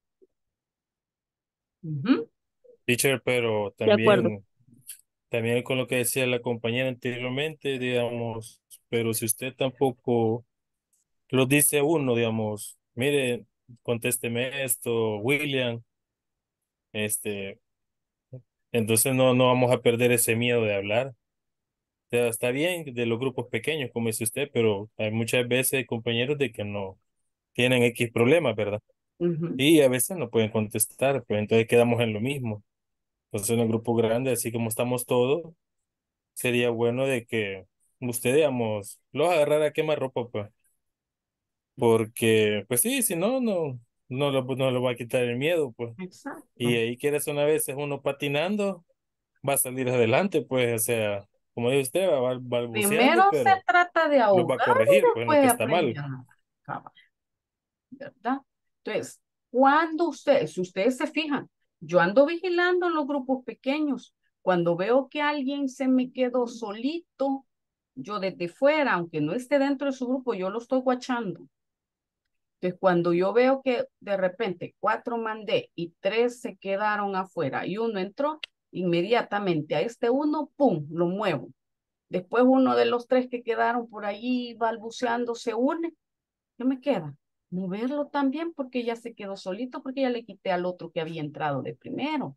Uh-huh. Teacher, pero De acuerdo. también, también con lo que decía la compañera anteriormente, digamos, pero si usted tampoco lo dice uno, digamos, mire, contésteme esto, William, este, entonces no, no vamos a perder ese miedo de hablar. O sea, está bien de los grupos pequeños, como dice usted, pero hay muchas veces compañeros de que no tienen X problemas, ¿verdad? Uh-huh. Y a veces no pueden contestar, pues entonces quedamos en lo mismo. Entonces en el grupo grande, así como estamos todos, sería bueno de que usted, digamos, los agarrara a quemar ropa, pues. Porque, pues sí, si no, no, no lo, no lo va a quitar el miedo, pues. Exacto. Y ahí quieres una vez uno patinando, va a salir adelante, pues, o sea, como dice usted, va bal- balbuceando, Primero se pero trata de lo va a ahogar y corregir, pues, en lo que después está aprender mal. a nadar, cabal, ¿verdad? Entonces, cuando ustedes, si ustedes se fijan, yo ando vigilando los grupos pequeños. Cuando veo que alguien se me quedó solito, yo desde fuera, aunque no esté dentro de su grupo, yo lo estoy guachando. Entonces, cuando yo veo que de repente cuatro mandé y tres se quedaron afuera y uno entró, inmediatamente a este uno, ¡pum!, lo muevo. Después uno de los tres que quedaron por allí balbuceando se une. ¿Qué me queda? Moverlo también porque ya se quedó solito, porque ya le quité al otro que había entrado de primero.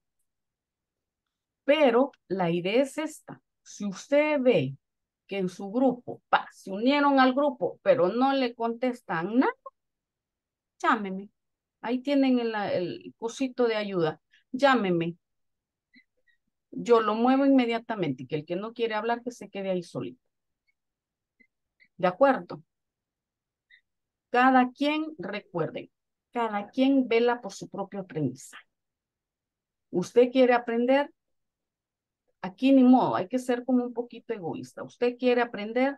Pero la idea es esta. Si usted ve que en su grupo, pa, se unieron al grupo, pero no le contestan nada, llámeme. Ahí tienen el, el cosito de ayuda. Llámeme. Yo lo muevo inmediatamente y que el que no quiere hablar que se quede ahí solito. ¿De acuerdo? Cada quien, recuerden, cada quien vela por su propio aprendizaje. Usted quiere aprender, aquí ni modo, hay que ser como un poquito egoísta. Usted quiere aprender,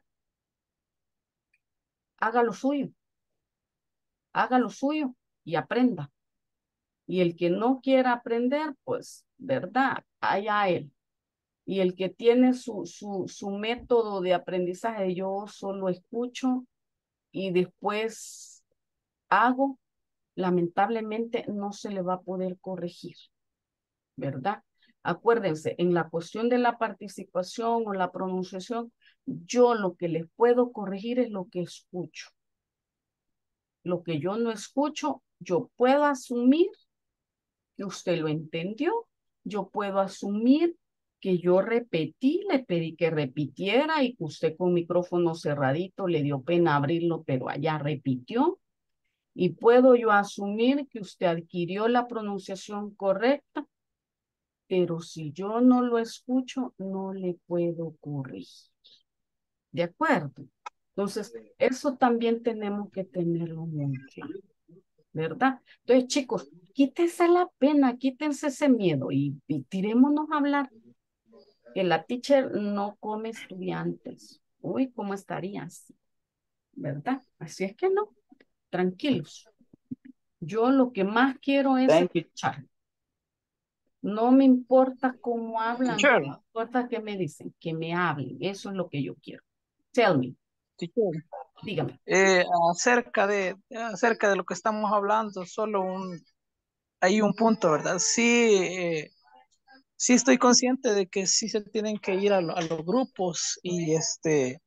haga lo suyo, haga lo suyo y aprenda. Y el que no quiera aprender, pues, ¿verdad? Allá él. Y el que tiene su, su, su método de aprendizaje, yo solo escucho y después hago, lamentablemente no se le va a poder corregir, ¿verdad? Acuérdense, en la cuestión de la participación o la pronunciación, yo lo que les puedo corregir es lo que escucho. Lo que yo no escucho, yo puedo asumir que usted lo entendió, yo puedo asumir que yo repetí, le pedí que repitiera y que usted con micrófono cerradito le dio pena abrirlo, pero allá repitió. Y puedo yo asumir que usted adquirió la pronunciación correcta, pero si yo no lo escucho, no le puedo corregir. ¿De acuerdo? Entonces, eso también tenemos que tenerlo muy claro, ¿verdad? Entonces, chicos, quítense la pena, quítense ese miedo y, y tirémonos a hablar. Que la teacher no come estudiantes. Uy, ¿cómo estarías? ¿Verdad? Así es que no, tranquilos. Yo lo que más quiero es Thank you. escuchar. No me importa cómo hablan, no Teacher, me importa qué me dicen, que me hablen. Eso es lo que yo quiero. Tell me, teacher, dígame. eh, acerca de, acerca de lo que estamos hablando, solo un, hay un punto, ¿verdad? Sí, eh, sí estoy consciente de que sí se tienen que ir a, lo- a los grupos y este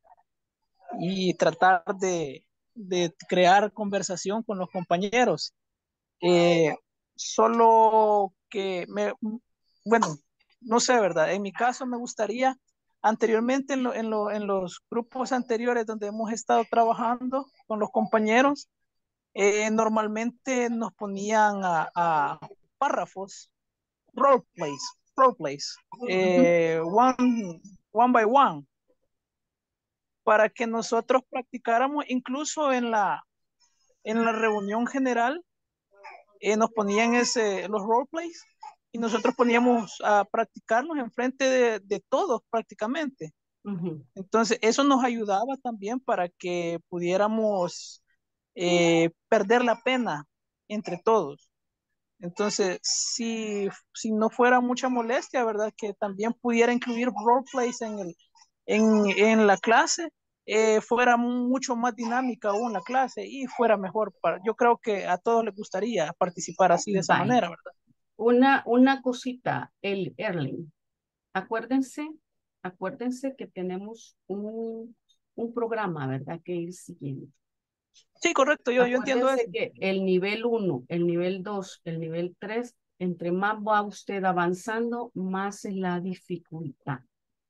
y tratar de, de crear conversación con los compañeros. Eh, Solo que me, bueno, no sé, ¿verdad? En mi caso me gustaría, anteriormente en, lo- en, lo- en los grupos anteriores donde hemos estado trabajando con los compañeros, eh, normalmente nos ponían a, a párrafos, role plays, role plays, eh, one, one by one, para que nosotros practicáramos incluso en la, en la reunión general. Eh, nos ponían ese, los roleplays y nosotros poníamos a practicarnos enfrente de, de todos prácticamente. Ujú. Entonces, eso nos ayudaba también para que pudiéramos eh, perder la pena entre todos. Entonces, si, si no fuera mucha molestia, ¿verdad? Que también pudiera incluir roleplays en, el, en, en la clase, eh, fuera mucho más dinámica aún la clase y fuera mejor. Para, yo creo que a todos les gustaría participar así de esa Bye. manera, ¿verdad? Una, una cosita, el Erling. Acuérdense, acuérdense que tenemos un, un programa, ¿verdad? Que ir siguiendo. Sí, correcto, yo, yo entiendo eso. Acuérdense que el nivel uno, el nivel dos, el nivel tres, entre más va usted avanzando, más es la dificultad.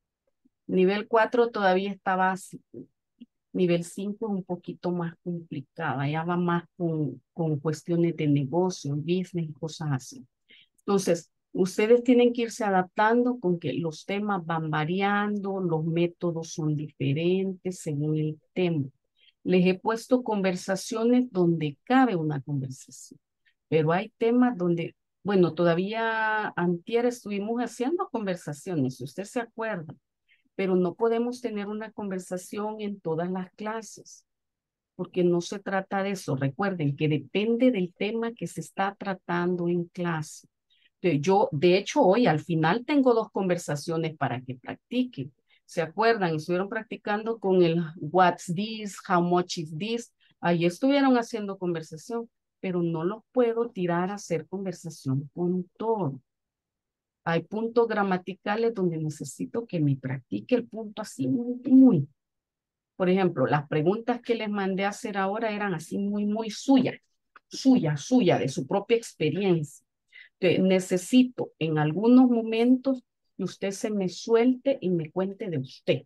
Nivel cuatro todavía está básico. Nivel cinco es un poquito más complicada, ya va más con, con cuestiones de negocio, business y cosas así. Entonces, ustedes tienen que irse adaptando con que los temas van variando, los métodos son diferentes según el tema. Les he puesto conversaciones donde cabe una conversación, pero hay temas donde, bueno, todavía antier estuvimos haciendo conversaciones, si usted se acuerda, pero no podemos tener una conversación en todas las clases, porque no se trata de eso. Recuerden que depende del tema que se está tratando en clase. Entonces, yo, de hecho, hoy al final tengo dos conversaciones para que practiquen. ¿Se acuerdan? Estuvieron practicando con el what's this, how much is this. Ahí estuvieron haciendo conversación, pero no los puedo tirar a hacer conversación con todo. Hay puntos gramaticales donde necesito que me practique el punto así muy, muy. Por ejemplo, las preguntas que les mandé a hacer ahora eran así muy, muy suyas, suya, suya, de su propia experiencia. Entonces, necesito en algunos momentos que usted se me suelte y me cuente de usted.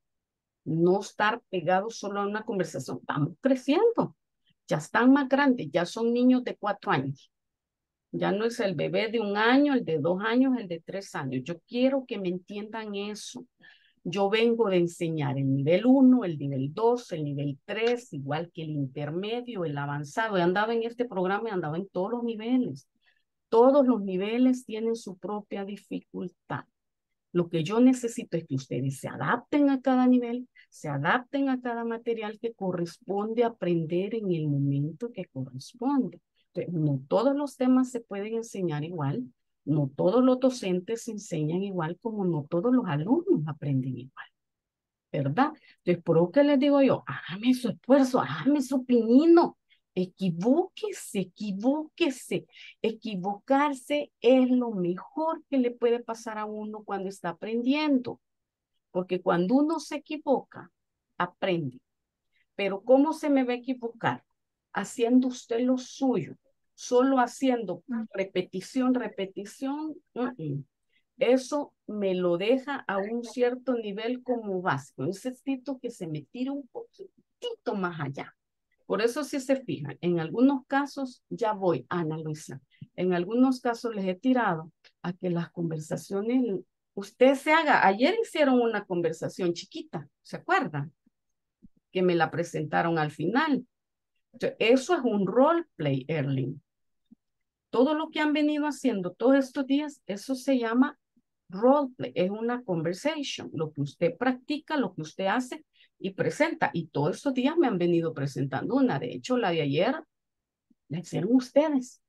No estar pegado solo a una conversación. Vamos creciendo. Ya están más grandes, ya son niños de cuatro años. Ya no es el bebé de un año, el de dos años, el de tres años. Yo quiero que me entiendan eso. Yo vengo de enseñar el nivel uno, el nivel dos, el nivel tres, igual que el intermedio, el avanzado. He andado en este programa y andaba en todos los niveles. Todos los niveles tienen su propia dificultad. Lo que yo necesito es que ustedes se adapten a cada nivel, se adapten a cada material que corresponde aprender en el momento que corresponde. Entonces, no todos los temas se pueden enseñar igual, no todos los docentes enseñan igual, como no todos los alumnos aprenden igual, ¿verdad? Entonces, por lo que les digo yo, hágame su esfuerzo, hágame su pinino, equivóquese, equivóquese. Equivocarse es lo mejor que le puede pasar a uno cuando está aprendiendo, porque cuando uno se equivoca, aprende. Pero ¿cómo se me va a equivocar? Haciendo usted lo suyo, solo haciendo repetición, repetición. uh -uh. Eso me lo deja a un cierto nivel como básico. Necesito que se me tire un poquitito más allá. Por eso, si se fijan, en algunos casos, ya voy, Ana Luisa, en algunos casos les he tirado a que las conversaciones, usted se haga, ayer hicieron una conversación chiquita, ¿se acuerdan? Que me la presentaron al final. Entonces, eso es un roleplay, Erling. Todo lo que han venido haciendo todos estos días, eso se llama roleplay, es una conversation, lo que usted practica, lo que usted hace y presenta. Y todos estos días me han venido presentando una. De hecho, la de ayer la hicieron ustedes,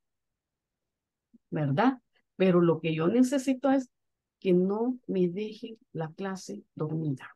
¿verdad? Pero lo que yo necesito es que no me dejen la clase dormida,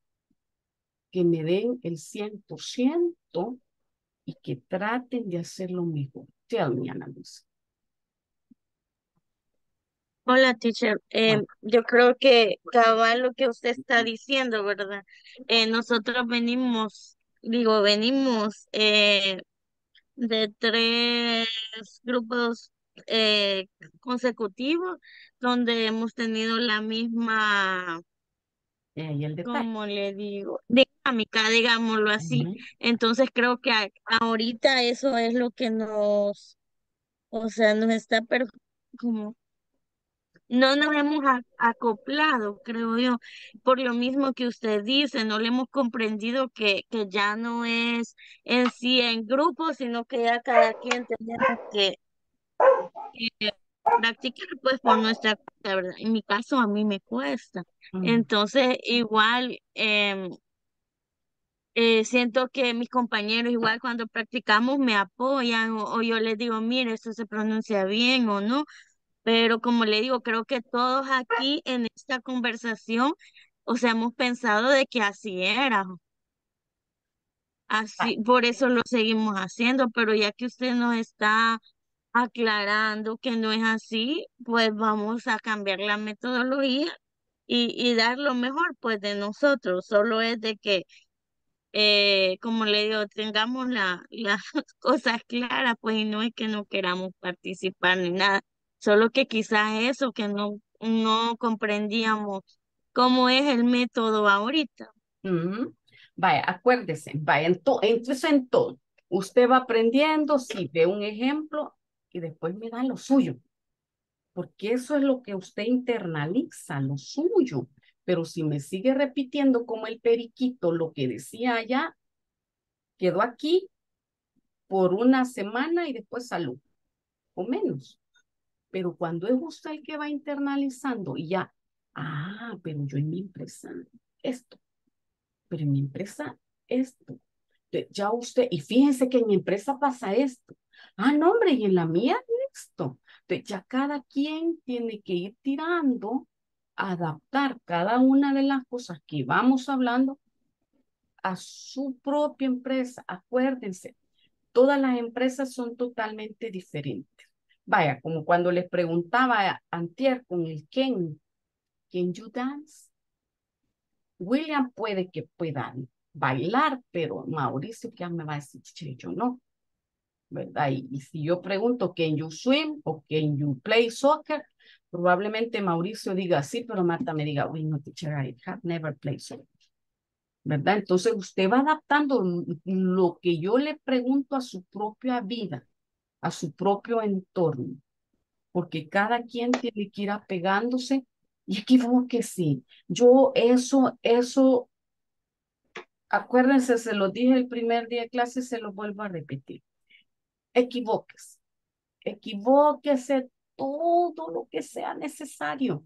que me den el cien por ciento y que traten de hacerlo mejor. Tell me, Ana Luisa. Hola, teacher. Eh, yo creo que cabal lo que usted está diciendo, ¿verdad? Eh, nosotros venimos, digo, venimos eh, de tres grupos eh, consecutivos donde hemos tenido la misma, Eh, y el detalle. como le digo, dinámica, digámoslo así. Ujú. Entonces creo que a- ahorita eso es lo que nos, o sea, nos está per- como no nos hemos a- acoplado, creo yo, por lo mismo que usted dice, no le hemos comprendido que, que ya no es en sí en grupo, sino que ya cada quien tenemos que, que practicar pues por nuestra cuenta, ¿verdad? En mi caso a mí me cuesta. Mm. Entonces, igual em, eh, siento que mis compañeros igual cuando practicamos me apoyan o, o yo les digo, mire, esto se pronuncia bien o no. Pero como le digo, creo que todos aquí en esta conversación, o sea, hemos pensado de que así era, Ah, así, por eso lo seguimos haciendo, pero ya que usted nos está aclarando que no es así, pues vamos a cambiar la metodología y, y dar lo mejor pues de nosotros. Solo es de que eh, como le digo, tengamos la, las cosas claras, pues y no es que no queramos participar ni nada, solo que quizás eso, que no, no comprendíamos cómo es el método ahorita. ujú. Vaya, acuérdese, vaya, en to- entonces en todo, usted va aprendiendo, si ve un ejemplo y después me da lo suyo, porque eso es lo que usted internaliza, lo suyo. Pero si me sigue repitiendo como el periquito lo que decía allá, quedó aquí por una semana y después salud, o menos. Pero cuando es usted el que va internalizando y ya, ah, pero yo en mi empresa, esto, pero en mi empresa, esto. De- Ya usted, y fíjense que en mi empresa pasa esto. Ah, no, hombre, y en la mía esto. De- ya cada quien tiene que ir tirando, adaptar cada una de las cosas que vamos hablando a su propia empresa. Acuérdense, todas las empresas son totalmente diferentes. Vaya, como cuando les preguntaba a antier con el Ken, ¿can you dance? William puede que pueda bailar, pero Mauricio ya me va a decir, "Che, yo no, ¿verdad?" Y, y si yo pregunto, ¿can you swim? O ¿can you play soccer? Probablemente Mauricio diga sí, pero Marta me diga, uy, no, teacher, I have never played soccer. ¿Verdad? Entonces usted va adaptando lo que yo le pregunto a su propia vida, a su propio entorno, porque cada quien tiene que ir apegándose y equivóquese. Yo eso, eso, acuérdense, se lo dije el primer día de clase, se lo vuelvo a repetir. Equivóquese, equivóquese todo lo que sea necesario.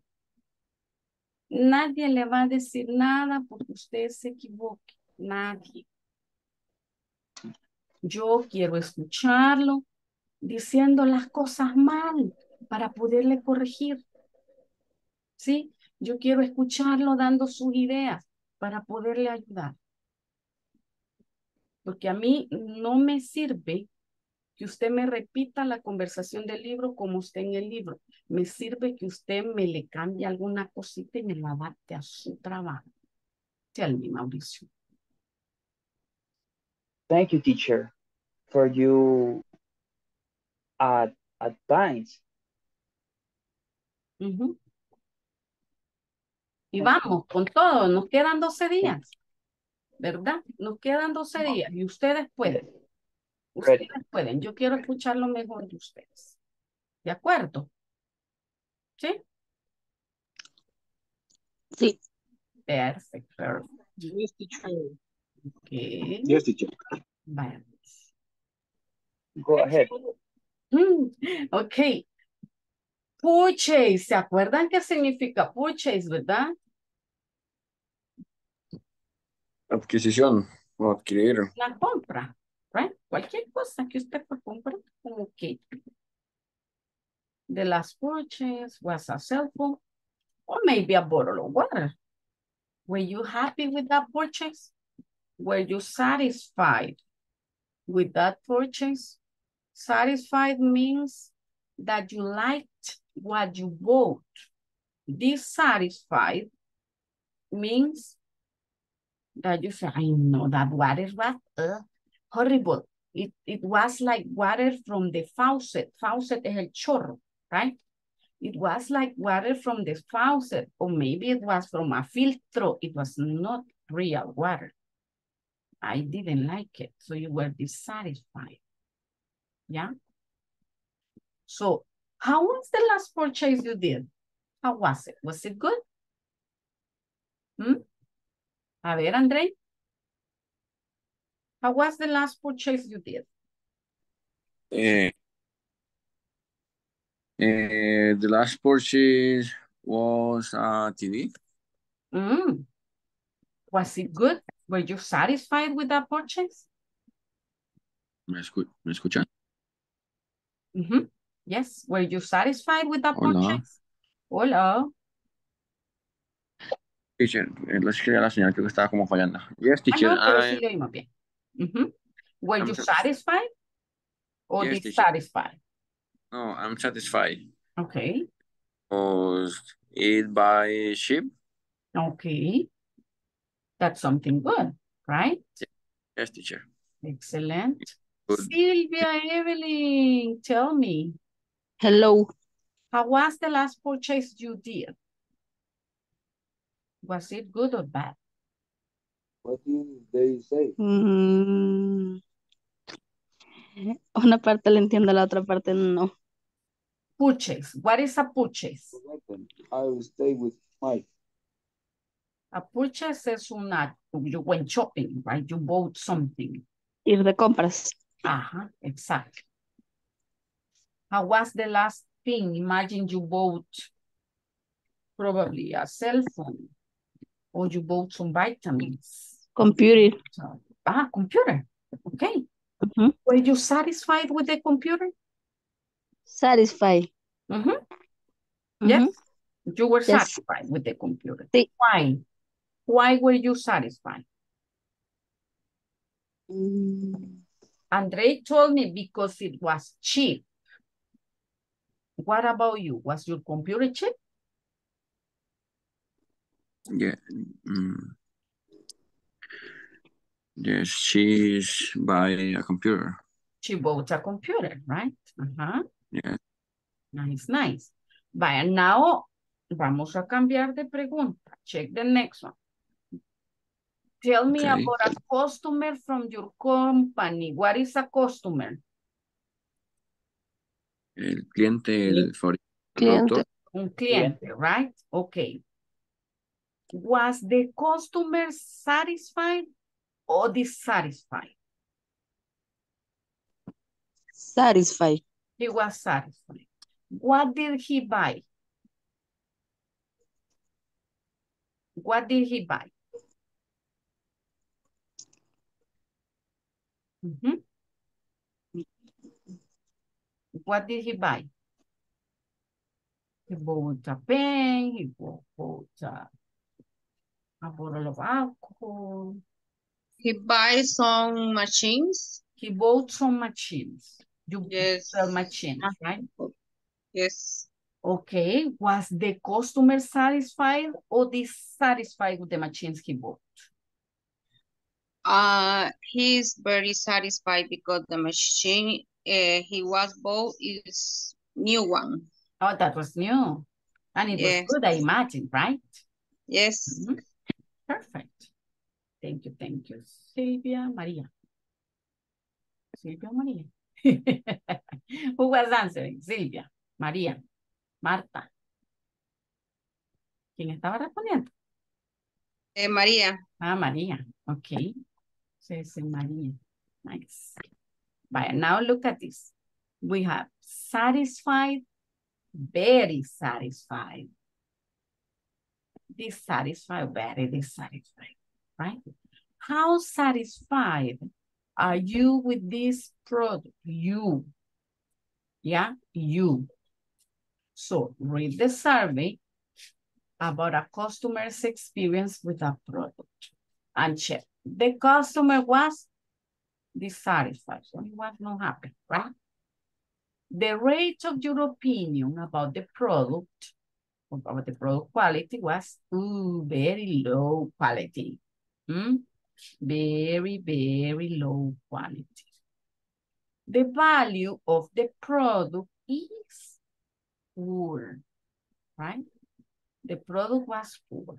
Nadie le va a decir nada porque usted se equivoque, nadie. Yo quiero escucharlo diciendo las cosas mal para poderle corregir, ¿sí? Yo quiero escucharlo dando sus ideas para poderle ayudar. Porque a mí no me sirve que usted me repita la conversación del libro como usted en el libro. Me sirve que usted me le cambie alguna cosita y me la adapte a su trabajo. Tell me, Mauricio. Thank you, teacher, for your ad advice. Uh-huh. Y vamos con todo, nos quedan doce días, ¿verdad? Nos quedan doce días y ustedes pueden. Ustedes Ready. pueden. Yo quiero escuchar lo mejor de ustedes. ¿De acuerdo? ¿Sí? Sí. Perfecto. Perfecto. Yes, teacher. Ok. Yes, teacher. Vaya. Go ahead. Mm, ok. Purchase. ¿Se acuerdan qué significa purchase, verdad? Adquisición o adquirir. La compra. Right? Cualquier cosa que usted fue comprar, como que the last purchase was a cell phone or maybe a bottle of water. Were you happy with that purchase? Were you satisfied with that purchase? Satisfied means that you liked what you bought. Dissatisfied means that you say, I know that water was uh, horrible. It, it was like water from the faucet. Faucet es el chorro, right? It was like water from the faucet, or maybe it was from a filtro. It was not real water. I didn't like it, so you were dissatisfied. Yeah? So, how was the last purchase you did? How was it? Was it good? Hmm? A ver, Andre. How was the last purchase you did? Eh, eh, the last purchase was a T V. Mm. Was it good? Were you satisfied with that purchase? ¿Me, escu ¿Me escuchan? Mm-hmm. Yes. Were you satisfied with that Hola. purchase? Hola. Teacher, eh, lo escribí a la señal, creo que estaba como fallando. Yes, Ah, teacher. no, pero I, sí lo oímos bien. Mm-hmm. Were I'm you sa- satisfied or yes, teacher. dissatisfied? No, I'm satisfied. Okay. Was it by ship? Okay. That's something good, right? Yes, teacher. Excellent. Good. Sylvia, Evelyn, tell me, Hello. how was the last purchase you did? Was it good or bad? What did they say? Mm, una parte la entiendo, la otra parte no. Purchase. What is a purchase? I will stay with Mike. A purchase is una, you went shopping, right? You bought something. Ir de compras. Uh-huh, exactly. How was the last thing? Imagine you bought probably a cell phone or you bought some vitamins. Computer. So, ah, computer. Okay. Mm-hmm. Were you satisfied with the computer? Satisfied. Mm-hmm. Mm-hmm. Yes. You were Yes. satisfied with the computer. Sí. Why? Why were you satisfied? Mm. Andre told me because it was cheap. What about you? Was your computer cheap? Yeah. Mm. Yes, she's by a computer. She bought a computer, right? Uh-huh. Yeah. Nice, nice. Vaya, now vamos a cambiar de pregunta. Check the next one. Tell me Okay. about a customer from your company. What is a customer? El cliente, el for- Cliente. productor. Un cliente, right? Okay. Was the customer satisfied or dissatisfied? Satisfied. He was satisfied. What did he buy? What did he buy? Mm-hmm. What did he buy? He bought a pen, he bought, bought a, a bottle of alcohol. He buys some machines. He bought some machines. You Yes. sell machines, right? Yes. Okay. Was the customer satisfied or dissatisfied with the machines he bought? Uh, he's very satisfied because the machine uh, he was bought is new one. Oh, that was new. And it Yes. was good, I imagine, right? Yes. Mm-hmm. Perfect. Thank you, thank you. Silvia Maria. Silvia Maria. Who was answering? Silvia, María, Marta. ¿Quién estaba respondiendo? Eh, María. Ah, María. Okay. So it's María. Nice. But now look at this. We have satisfied, very satisfied, dissatisfied, very dissatisfied, right? How satisfied are you with this product? You. Yeah, you. So read the survey about a customer's experience with a product and check. The customer was dissatisfied, so he was not happy, right? The rate of your opinion about the product, about the product quality was ooh, very low quality. Hmm? Very, very low quality. The value of the product is poor, right? The product was poor.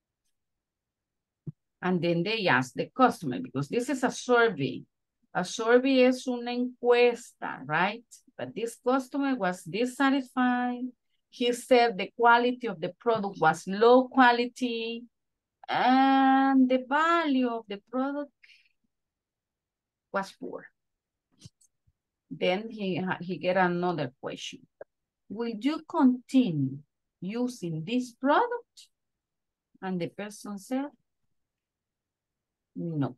And then they ask the customer, because this is a survey. A survey es una encuesta, right? But this customer was dissatisfied. He said the quality of the product was low quality. And the value of the product was poor. Then he, he get another question. Will you continue using this product? And the person said, no.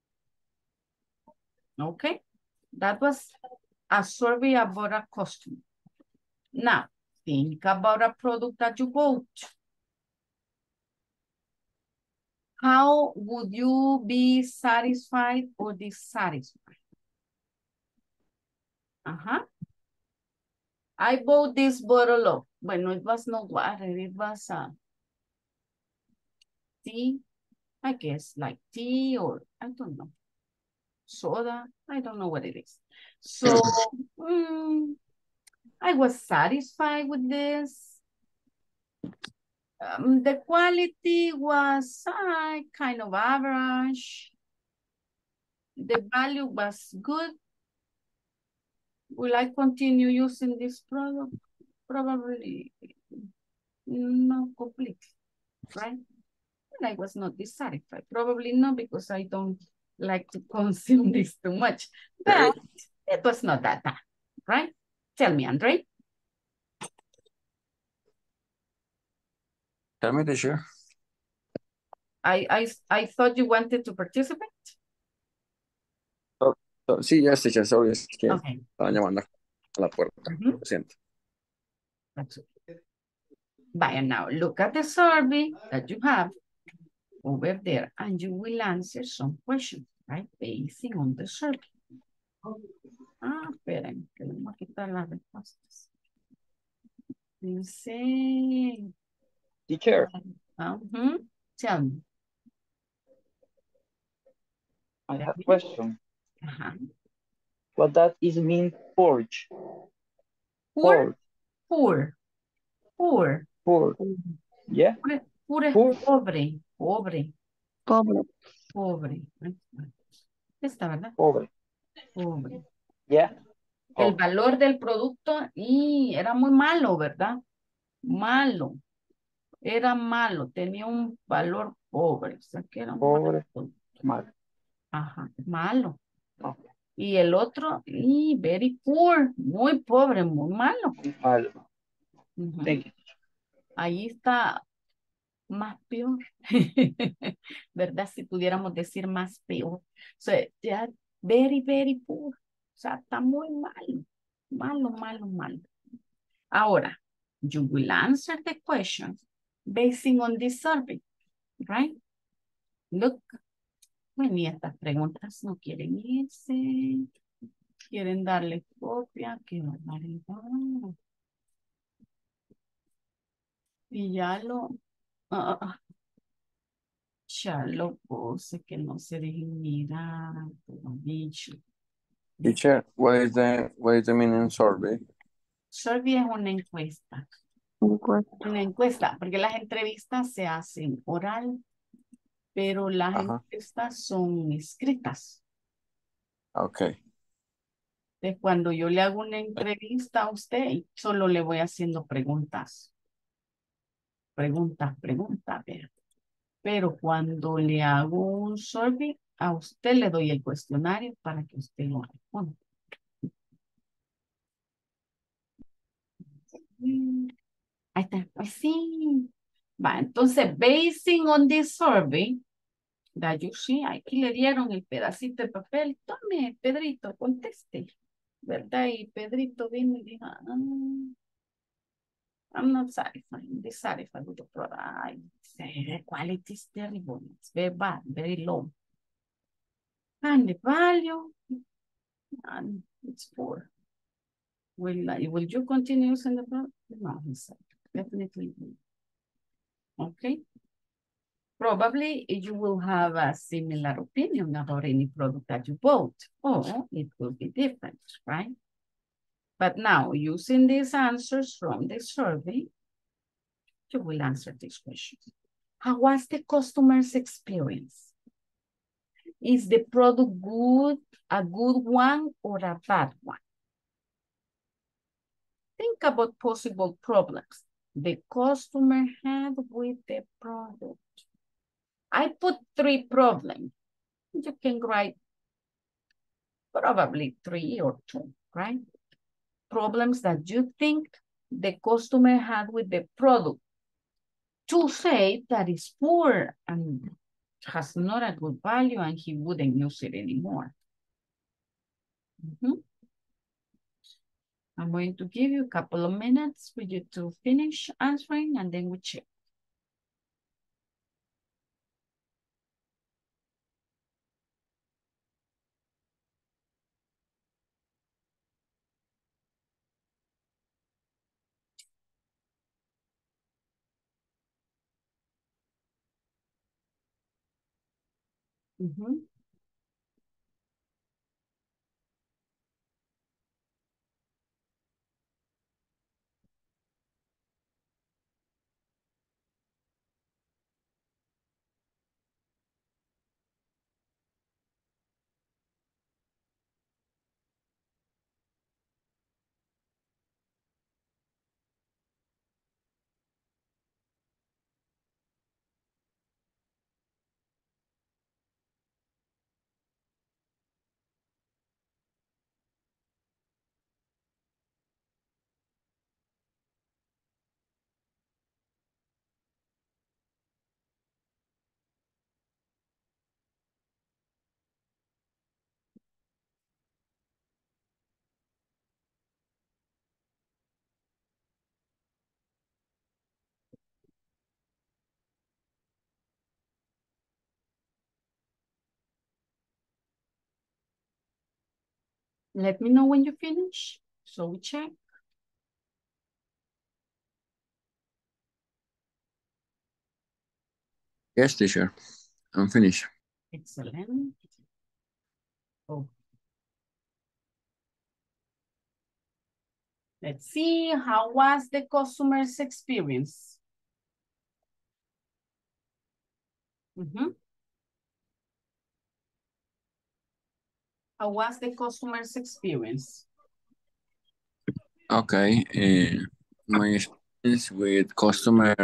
Okay, that was a survey about a customer. Now, think about a product that you bought. How would you be satisfied or dissatisfied? Uh-huh. I bought this bottle of, bueno, it was not water, it was uh, tea, I guess, like tea or, I don't know, soda, I don't know what it is. So, mm, I was satisfied with this. Um, the quality was uh, kind of average. The value was good. Will I continue using this product? Probably not completely, right? And I was not dissatisfied. Probably not, because I don't like to consume this too much. But it was not that bad, right? Tell me, Andre. Tell me, teacher. I, I, I thought you wanted to participate. Oh, oh, sí, yes, teacher. Sorry, es que Okay. estaban llamando a la puerta. Mm-hmm. Lo siento. That's okay. Bye, and now look at the survey that you have over there, and you will answer some questions, right? Basing on the survey. Ah, esperen, que le vamos a quitar las respuestas. Dice... Teacher, Uh-huh. Tell me. I have a question. Uh-huh. What does it mean, porch? Poor? Poor. Poor. Poor. Yeah. Poor, poor es Poor. pobre. Pobre. Pobre. Pobre. Esta, ¿verdad? Pobre. Pobre. Yeah. El Oh. valor del producto y era muy malo, ¿verdad? Malo. Era malo. Tenía un valor pobre. O sea, que era un Pobre. malo. Malo. Ajá. Malo. Oh. Y el otro, y very poor. Muy pobre, muy malo. Malo. Uh-huh. Thank you. Ahí está más peor. ¿Verdad? Si pudiéramos decir más peor. So, yeah, very, very poor. O sea, está muy malo. Malo, malo, malo. Ahora, you will answer the questions basing on this survey, right? Look, bueno, y estas preguntas no quieren irse. Quieren darle copia. Qué barbaridad. Y ya lo... Uh, ya lo puse, que no se dejen mirar, lo dicho. Teacher, what is the what is the meaning survey? Survey es una encuesta. Encuesta. Una encuesta, porque las entrevistas se hacen oral, pero las Ajá. encuestas son escritas. Okay. Entonces, cuando yo le hago una entrevista a usted, solo le voy haciendo preguntas. Preguntas, preguntas, pero, pero cuando le hago un survey, a usted le doy el cuestionario para que usted lo responda. Ahí está, pues sí. Va, entonces, basing on this survey, that you see, aquí le dieron el pedacito de papel. Tome, Pedrito, conteste. ¿Verdad? Y Pedrito vino y dijo, ah, I'm not satisfied, dissatisfied with the product. I say the quality is terrible. It's very bad, very low. And the value, and it's poor. Will, I- will you continue using the product? No, he said, definitely. Okay. Probably you will have a similar opinion about any product that you bought, or it will be different, right? But now, using these answers from the survey, you will answer these questions. How was the customer's experience? Is the product good, a good one, or a bad one? Think about possible problems the customer had with the product. I put three problems. You can write probably three or two, right? Problems that you think the customer had with the product to say that it's poor and has not a good value and he wouldn't use it anymore. Mm-hmm. I'm going to give you a couple of minutes for you to finish answering and then we check. Mm-hmm. Let me know when you finish, so we check. Yes, teacher. I'm finished. Excellent. Oh. Let's see, how was the customer's experience? Mm-hmm. How was the customer's experience? Okay. Uh, my experience with customer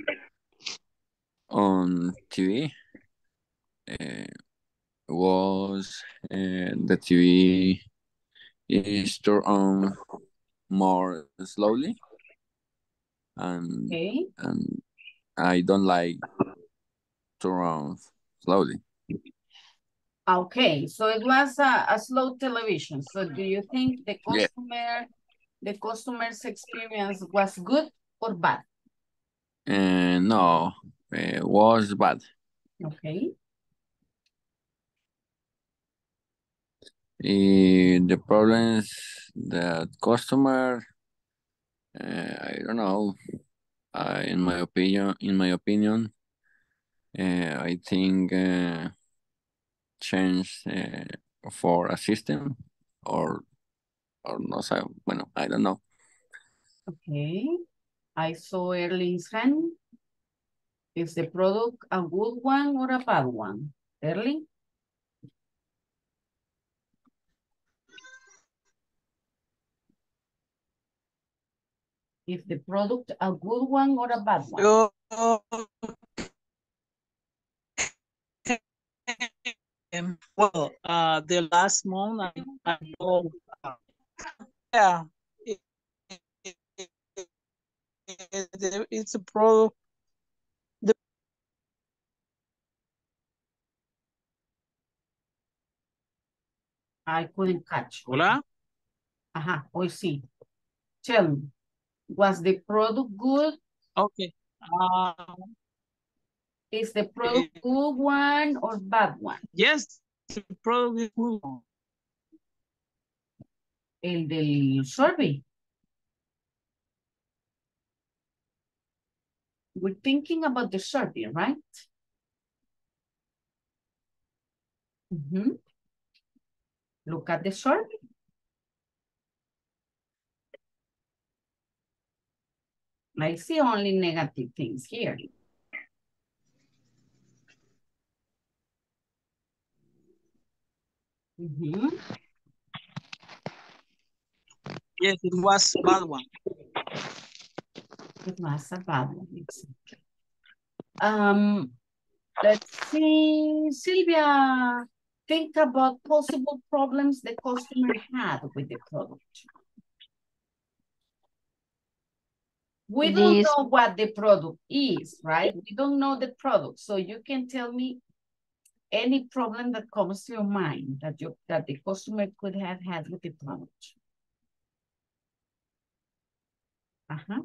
on T V uh, was uh, the T V is turned on more slowly, and Okay. and I don't like to run slowly. Okay, so it was a, a slow television. So do you think the Yeah. customer, the customer's experience was good or bad? Uh, no, it was bad. Okay. Uh, the problems that customer, uh, I don't know. Uh, in my opinion, in my opinion, uh, I think uh, change uh, for a system or or no sé, bueno, I don't know. Okay. I saw Erling's hand. Is the product a good one or a bad one? Erling? Is the product a good one or a bad one? Yo, um, well, uh, the last month I, I bought, uh, yeah, it, it, it, it, it's a product. The, I couldn't catch. Hola? Ajá, hoy sí. Tell me, was the product good? Okay. Uh, Is the product good one or bad one? yes, the product is good. El del survey. We're thinking about the survey, right? Mm-hmm. Look at the survey. I see only negative things here. Mm-hmm. Yes, it was bad one. It was a bad one. Exactly. Um, let's see, Sylvia, think about possible problems the customer had with the product. We don't This, know what the product is, right? We don't know the product. So you can tell me any problem that comes to your mind that you that the customer could have had with the product. Uh-huh.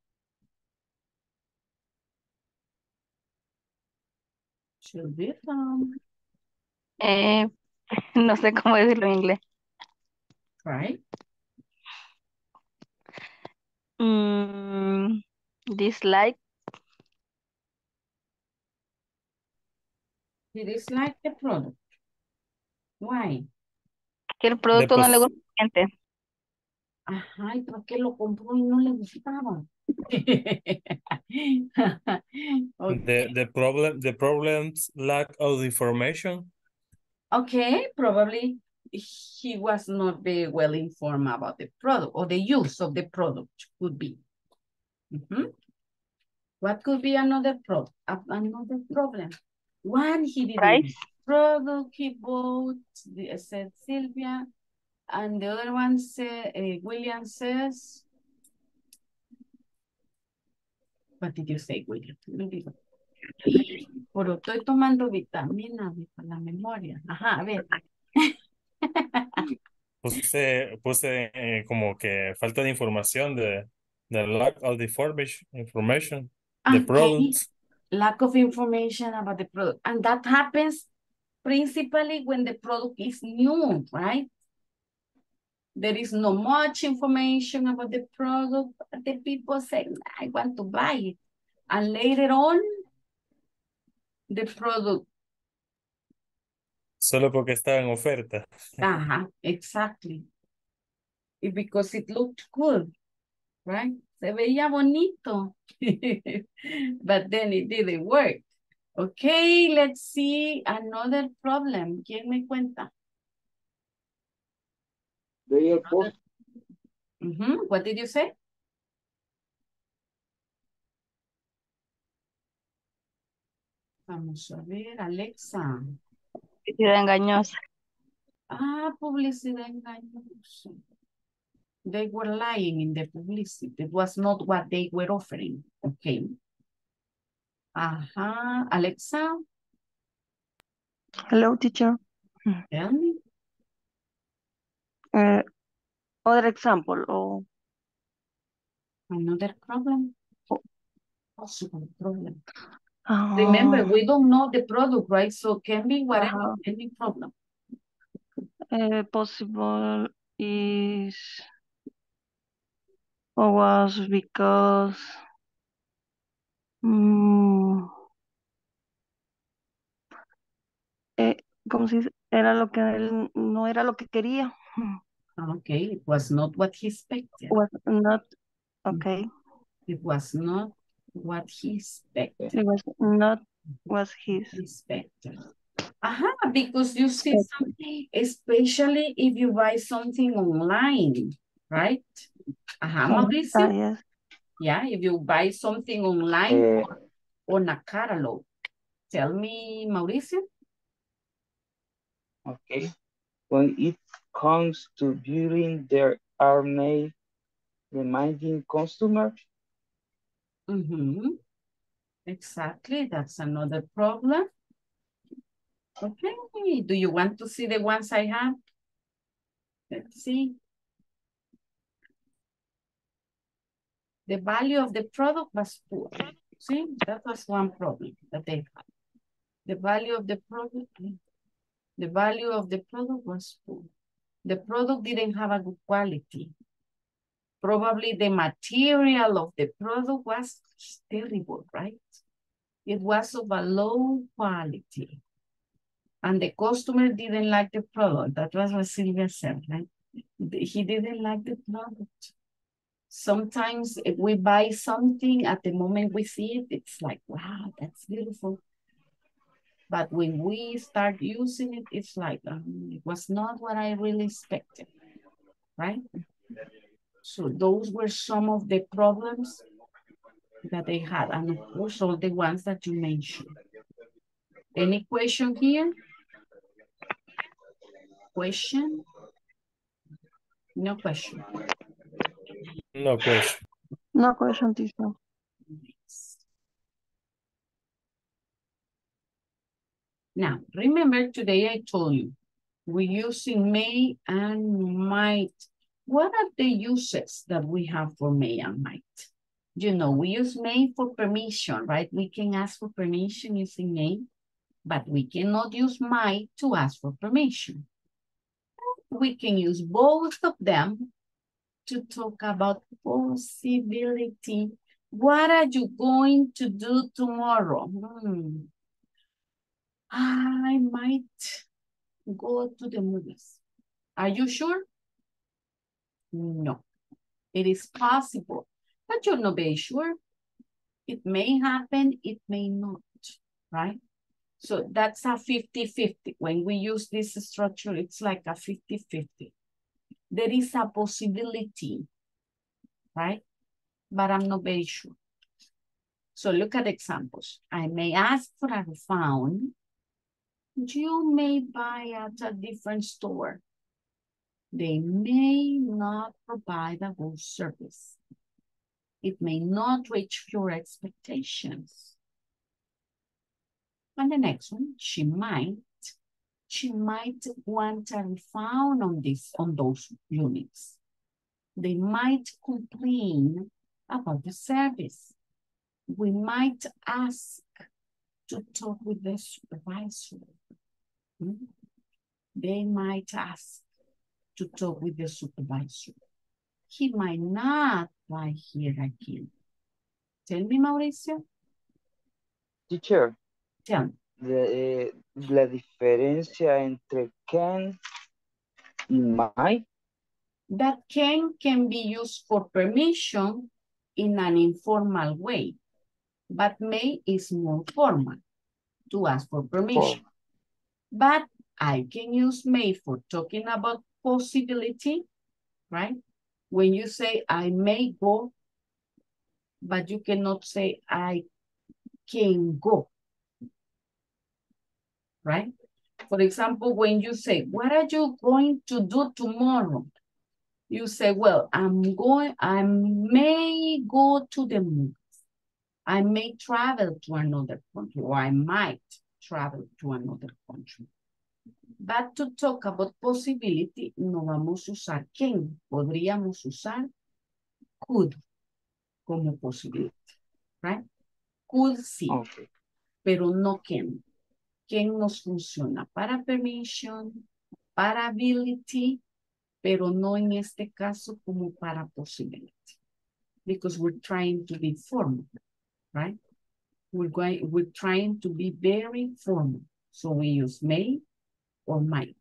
Should be fun. eh, no sé cómo decirlo en inglés. Right? Mm, dislike, He dislike the product. Why? que el De producto no le pos- gusta al cliente. Ajá, ¿y por qué lo compró y no le gustaba? Okay. the, the problem, the problem's lack of information. Okay, probably he was not very well informed about the product or the use of the product could be. Mhm. What could be another problem? Another problem. One, he didn't Price, use product he bought, the, said Sylvia, and the other one said, uh, William says, what did you say, William? Me olvidó. Pero estoy tomando vitamina para la memoria. Ajá, a ver. Puse, puse eh, como que falta de información de, the lack of the information, information, the Okay. products. Lack of information about the product. And that happens principally when the product is new, right? There is not much information about the product, but the people say, I want to buy it. And later on, the product. Solo porque estaba en oferta. Uh-huh, exactly. It, because it looked good, right? Se veía bonito. But then it didn't work. Okay, let's see another problem. ¿Quién me cuenta? They are post Mm-hmm. What did you say? Vamos a ver, Alexa. publicidad engañosa. Ah, publicidad engañosa. They were lying in the publicity. It was not what they were offering. Okay. Ajá. Alexa, Hello, teacher. tell me. Uh, other example, or Another problem? Possible problem. uh, Remember, we don't know the product, right? So can be whatever, uh, any problem. uh, possible is or was because mm, eh, ¿cómo se dice? Era lo que él no era lo que quería. Okay, it was not what he expected. Was not okay. It was not what he expected. It was not was his Expected. Aha, because you see something, especially if you buy something online, right? Aha, Mauricio? Ah, yes. Yeah, if you buy something online Eh, or on a catalog. Tell me, Mauricio? okay. When it comes to viewing, there are many reminding customers. Mm-hmm. Exactly, that's another problem. Okay, do you want to see the ones I have? Let's see. The value of the product was poor. See, that was one problem that they had. The value of the product, the value of the product was poor. The product didn't have a good quality. Probably the material of the product was terrible, right? It was of a low quality. And the customer didn't like the product. That was what Sylvia said, right? He didn't like the product. Sometimes if we buy something, at the moment we see it, it's like, wow, that's beautiful. But when we start using it, it's like, um, it was not what I really expected, right? So those were some of the problems that they had. And of course, all the ones that you mentioned. Any question here? Question? No question. No question. No question, teacher. Now, remember today I told you, we're using may and might. What are the uses that we have for may and might? You know, we use may for permission, right? We can ask for permission using may, but we cannot use might to ask for permission. We can use both of them to talk about possibility. What are you going to do tomorrow? Hmm. I might go to the movies. Are you sure? No. It is possible, but you're not very sure. It may happen, it may not, right? So that's a fifty fifty. When we use this structure, it's like a fifty fifty. There is a possibility, right? But I'm not very sure. So look at examples. I may ask for a refund. You may buy at a different store. They may not provide a good service. It may not reach your expectations. And the next one, she might, she might want a refund on this, on those units. They might complain about the service. We might ask to talk with the supervisor. Hmm? They might ask to talk with the supervisor. He might not buy here again. Tell me, Mauricio. Teacher, Tell me. de- eh, la diferencia entre can y might. That can can be used for permission in an informal way, but may is more formal to ask for permission. But I can use may for talking about possibility, right? When you say I may go, but you cannot say I can go, right? For example, when you say, what are you going to do tomorrow? You say, well, I'm going, I may go to the movies. I may travel to another country, or I might travel to another country. But to talk about possibility, no vamos a usar can. Podríamos usar could como possibility, right? Could sí, Okay. pero no can. Can nos funciona para permission, para ability, pero no en este caso como para possibility. Because we're trying to be formal, right? We're going, we're trying to be very formal. So we use may or might.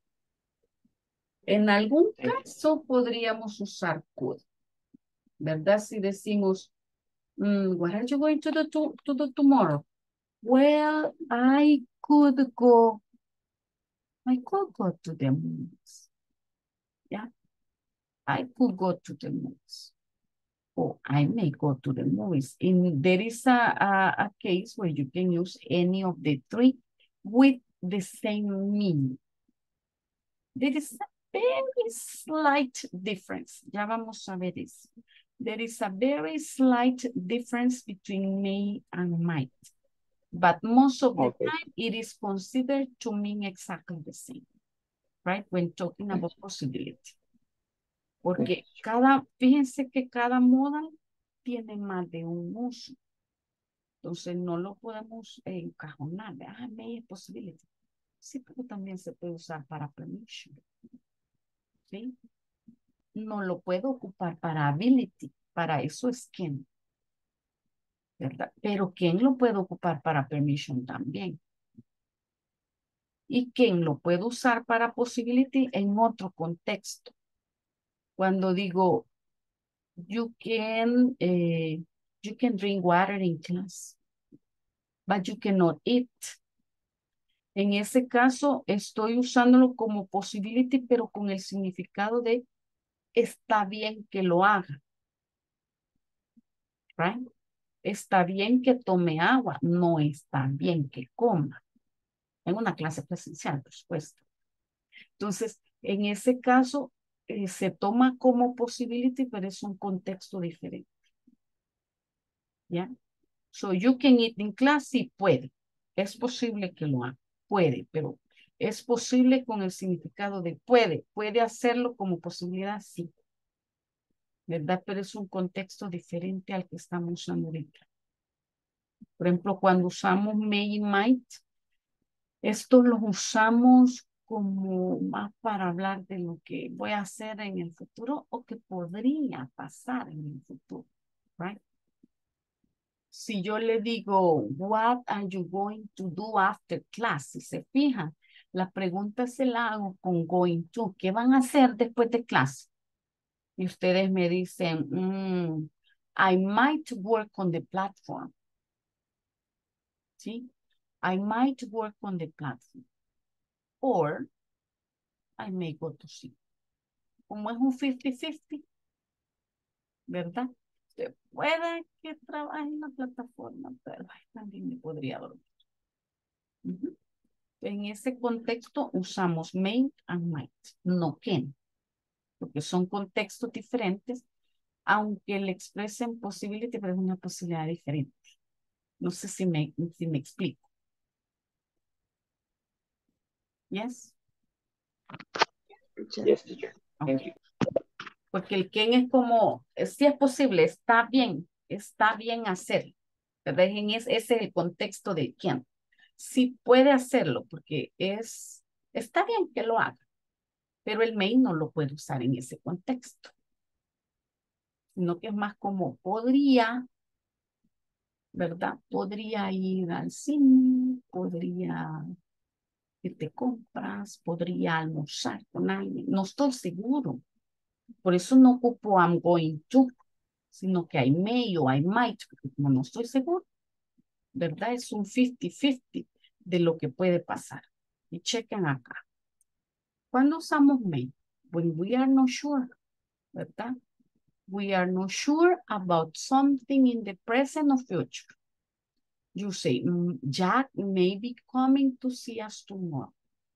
En algún caso podríamos usar could, ¿verdad? Si decimos, mm, what are you going to do, to, to do tomorrow? Well, I could go, I could go to the movies. Yeah, I could go to the movies. Or I may go to the movies. In, there is a, a, a case where you can use any of the three with the same meaning. There is a very slight difference. Ya vamos a ver eso. There is a very slight difference between may and might. But most of the Okay. time, it is considered to mean exactly the same, right? When talking about possibility. Porque cada, fíjense que cada modal tiene más de un uso. Entonces no lo podemos encajonar. Ah, may es possibility. Sí, pero también se puede usar para permission. ¿sí? No lo puedo ocupar para ability, para eso es can, ¿verdad? Pero can lo puedo ocupar para permission también. Y can lo puedo usar para possibility en otro contexto. Cuando digo, you can, eh, you can drink water in class, but you cannot eat. En ese caso, estoy usándolo como possibility, pero con el significado de está bien que lo haga. Right? Está bien que tome agua, no está bien que coma. En una clase presencial, por supuesto. Entonces, en ese caso, eh, se toma como possibility, pero es un contexto diferente. ¿Ya? So, you can eat in class, sí puede. Es posible que lo haga. Puede, pero es posible con el significado de puede. Puede hacerlo como posibilidad, sí. ¿Verdad? Pero es un contexto diferente al que estamos usando ahorita. Por ejemplo, cuando usamos may y might, estos los usamos como más para hablar de lo que voy a hacer en el futuro o que podría pasar en el futuro. Right? Si yo le digo, what are you going to do after class? Si se fijan, la pregunta se la hago con going to. ¿Qué van a hacer después de clase? Y ustedes me dicen, mm, I might work on the platform. ¿Sí? I might work on the platform. Or I may go to sleep. Como es un cincuenta cincuenta, ¿verdad? Usted puede que trabaje en la plataforma, pero ay, también me podría dormir. Uh-huh. En ese contexto usamos may and might, no can, porque son contextos diferentes, aunque le expresen possibility, pero es una posibilidad diferente. No sé si me, si me explico. Yes? Yes, teacher. Thank Okay. you. Porque el can es como, si es posible, está bien, está bien hacerlo. ¿Verdad? En ese, ese es el contexto de can. Sí puede hacerlo porque es, está bien que lo haga, pero el may no lo puede usar en ese contexto. Sino que es más como podría, ¿verdad? Podría ir al cine, podría ir de compras, podría almorzar con alguien. No estoy seguro. Por eso no ocupo I'm going to, sino que I may o I might, porque como no estoy seguro, ¿verdad? Es un cincuenta cincuenta de lo que puede pasar. Y chequen acá. ¿Cuándo usamos may? When we are not sure, ¿verdad? We are not sure about something in the present or future. You say, mm, Jack may be coming to see us tomorrow.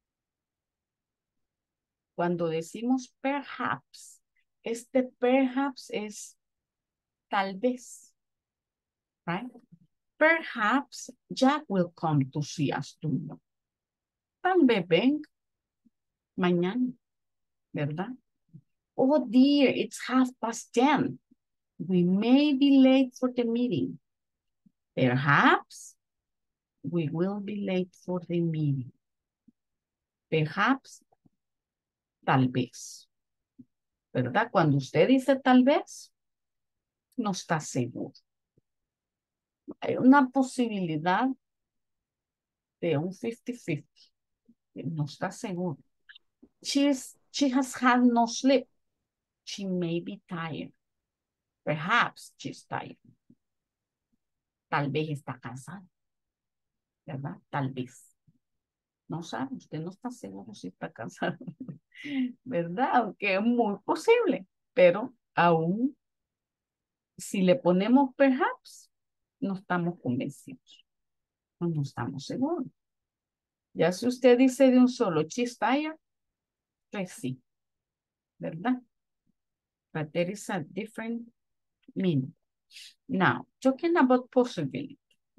Cuando decimos perhaps, este perhaps es tal vez, right? Perhaps Jack will come to see us tomorrow. Tal vez venga mañana, ¿verdad? Oh dear, it's half past ten. We may be late for the meeting. Perhaps we will be late for the meeting. Perhaps, tal vez. ¿Verdad? Cuando usted dice tal vez, no está seguro. Hay una posibilidad de un cincuenta cincuenta. No está seguro. She's, she has had no sleep. She may be tired. Perhaps she's tired. Tal vez está cansada. ¿Verdad? Tal vez. No sabe, usted no está seguro si está cansado. ¿Verdad? Aunque es muy posible. Pero aún, si le ponemos perhaps, no estamos convencidos. No, no estamos seguros. Ya si usted dice de un solo, she's tired, pues sí, ¿verdad? But there is a different meaning. Now, talking about possibility.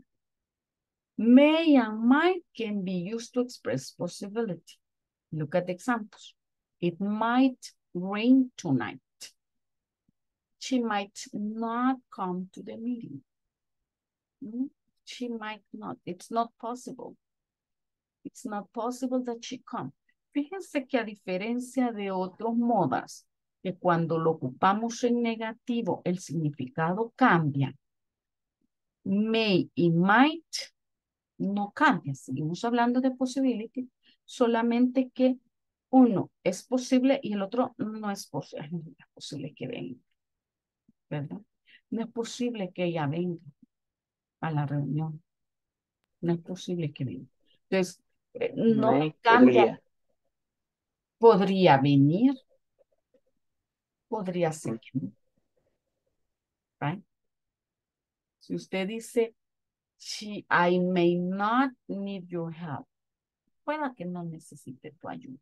May and might can be used to express possibility. Look at the examples. It might rain tonight. She might not come to the meeting. Hmm? She might not. It's not possible. It's not possible that she come. Fíjense que a diferencia de otros modas, que cuando lo ocupamos en negativo, el significado cambia. May y might no cambia. Seguimos hablando de possibility, solamente que uno es posible y el otro no es posible. No es posible que venga, ¿verdad? No es posible que ella venga a la reunión. No es posible que venga. Entonces, eh, no May cambia. podría. Podría venir, podría ser que no. Right? Si usted dice, she, I may not need your help, pueda que no necesite tu ayuda.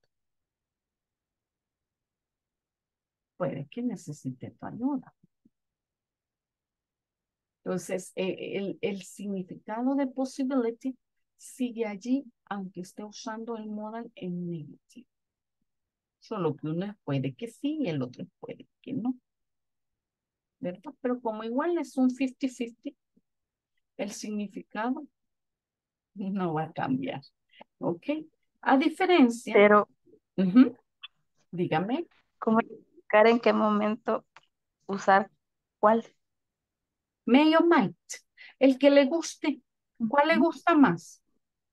Puede que necesite tu ayuda. Entonces, eh, el, el significado de possibility sigue allí, aunque esté usando el modal en negativo. Solo que uno puede que sí y el otro puede que no. ¿Verdad? Pero como igual es un cincuenta cincuenta, el significado no va a cambiar. ¿Ok? A diferencia, Pero, ujú, dígame, ¿cómo explicar en qué momento usar cuál? may o might, el que le guste, ¿cuál le Ujú. gusta más?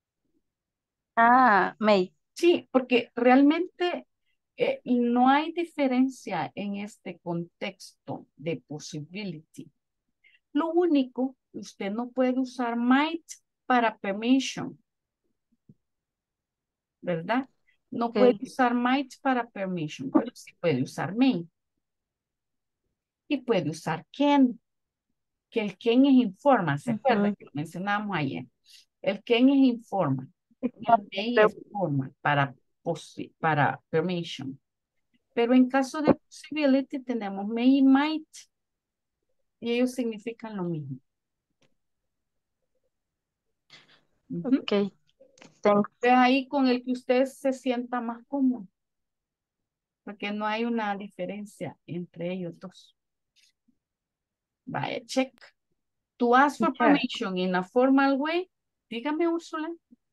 Ah, may. Sí, porque realmente eh, no hay diferencia en este contexto de possibility. Lo único, usted no puede usar might para permission, ¿verdad? No puede Ok. usar might para permission, pero sí puede usar may. Y puede usar can, que el can es informa, ¿se acuerda Ujú. que lo mencionamos ayer? El can es informa, el may es formal para, posi- para permission. Pero en caso de possibility tenemos may y might y ellos significan lo mismo. Ujú. Ok, thanks. Es ahí con el que usted se sienta más cómodo, porque no hay una diferencia entre ellos dos. Vaya, check. To ask for Teacher, permission in a formal way, dígame, Úrsula.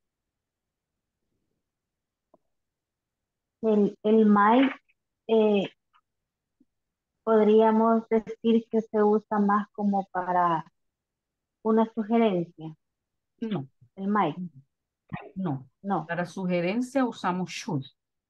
el, el might, eh, podríamos decir que se usa más como para una sugerencia. No, El might, no. no. Para sugerencia usamos should.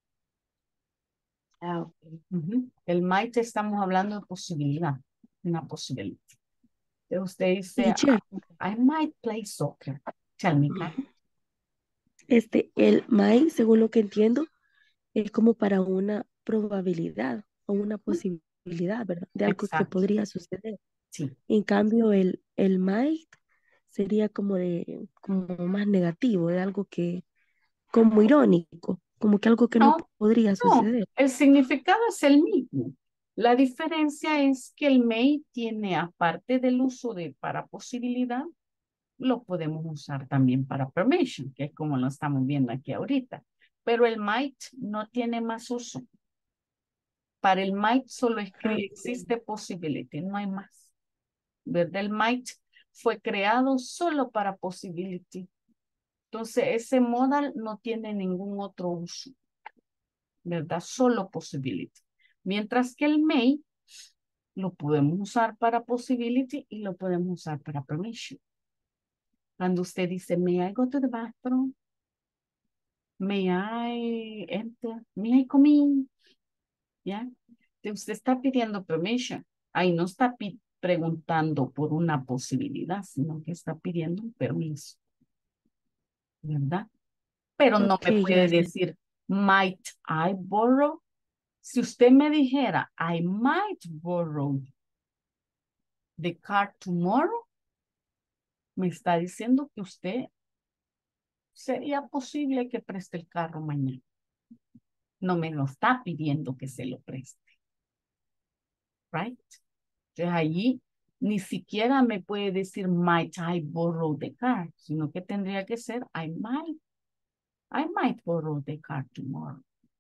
Ah, ok. Ujú. El might estamos hablando de posibilidad, una posibilidad. Entonces usted dice, Teacher, I might play soccer. Tell me, Karen. este, el might, según lo que entiendo, es como para una probabilidad o una posibilidad, ¿verdad? De algo que Exacto, podría suceder. sí. En cambio, el, el might sería como de, como más negativo, de algo que, como irónico, como que algo que no No, podría no, suceder. el significado es el mismo. La diferencia es que el may tiene, aparte del uso de para posibilidad, lo podemos usar también para permission, que es como lo estamos viendo aquí ahorita. Pero el might no tiene más uso. Para el might solo escri- existe possibility, no hay más. ¿Verdad? El might fue creado solo para possibility. Entonces, ese modal no tiene ningún otro uso, ¿verdad? Solo possibility. Mientras que el may lo podemos usar para possibility y lo podemos usar para permission. Cuando usted dice, may I go to the bathroom? May I enter? May I come in? ¿Ya? Entonces, usted está pidiendo permission. Ahí no está pi- preguntando por una posibilidad, sino que está pidiendo un permiso, ¿verdad? Pero no Ok, me ya, puede ya. decir, might I borrow? Si usted me dijera, I might borrow the car tomorrow, me está diciendo que usted sería posible que preste el carro mañana. No me lo está pidiendo que se lo preste. Right? Entonces allí ni siquiera me puede decir might I borrow the car, sino que tendría que ser I might, I might borrow the car tomorrow.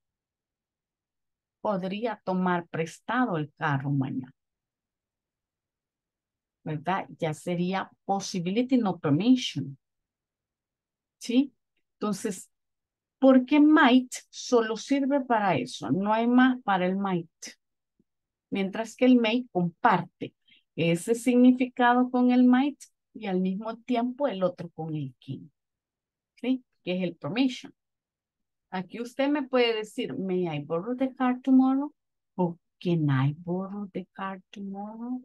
Podría tomar prestado el carro mañana. ¿Verdad? Ya sería possibility, no permission. ¿Sí? Entonces, Porque might solo sirve para eso, no hay más para el might. Mientras que el may comparte ese significado con el might y al mismo tiempo el otro con el can. ¿Sí? Que es el permission. Aquí usted me puede decir, may I borrow the car tomorrow? O can I borrow the car tomorrow?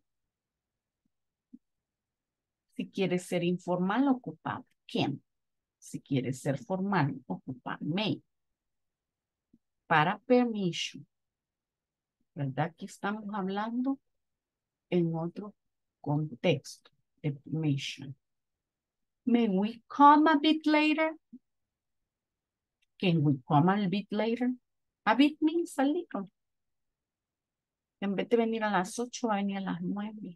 Si quiere ser informal, ocupa can. Si quiere ser formal, ocupa may. Para permission. ¿Verdad? Que estamos hablando en otro contexto de permission. May we come a bit later? Can we come a bit later? A bit means a little. En vez de venir a las ocho, va a venir a las nueve.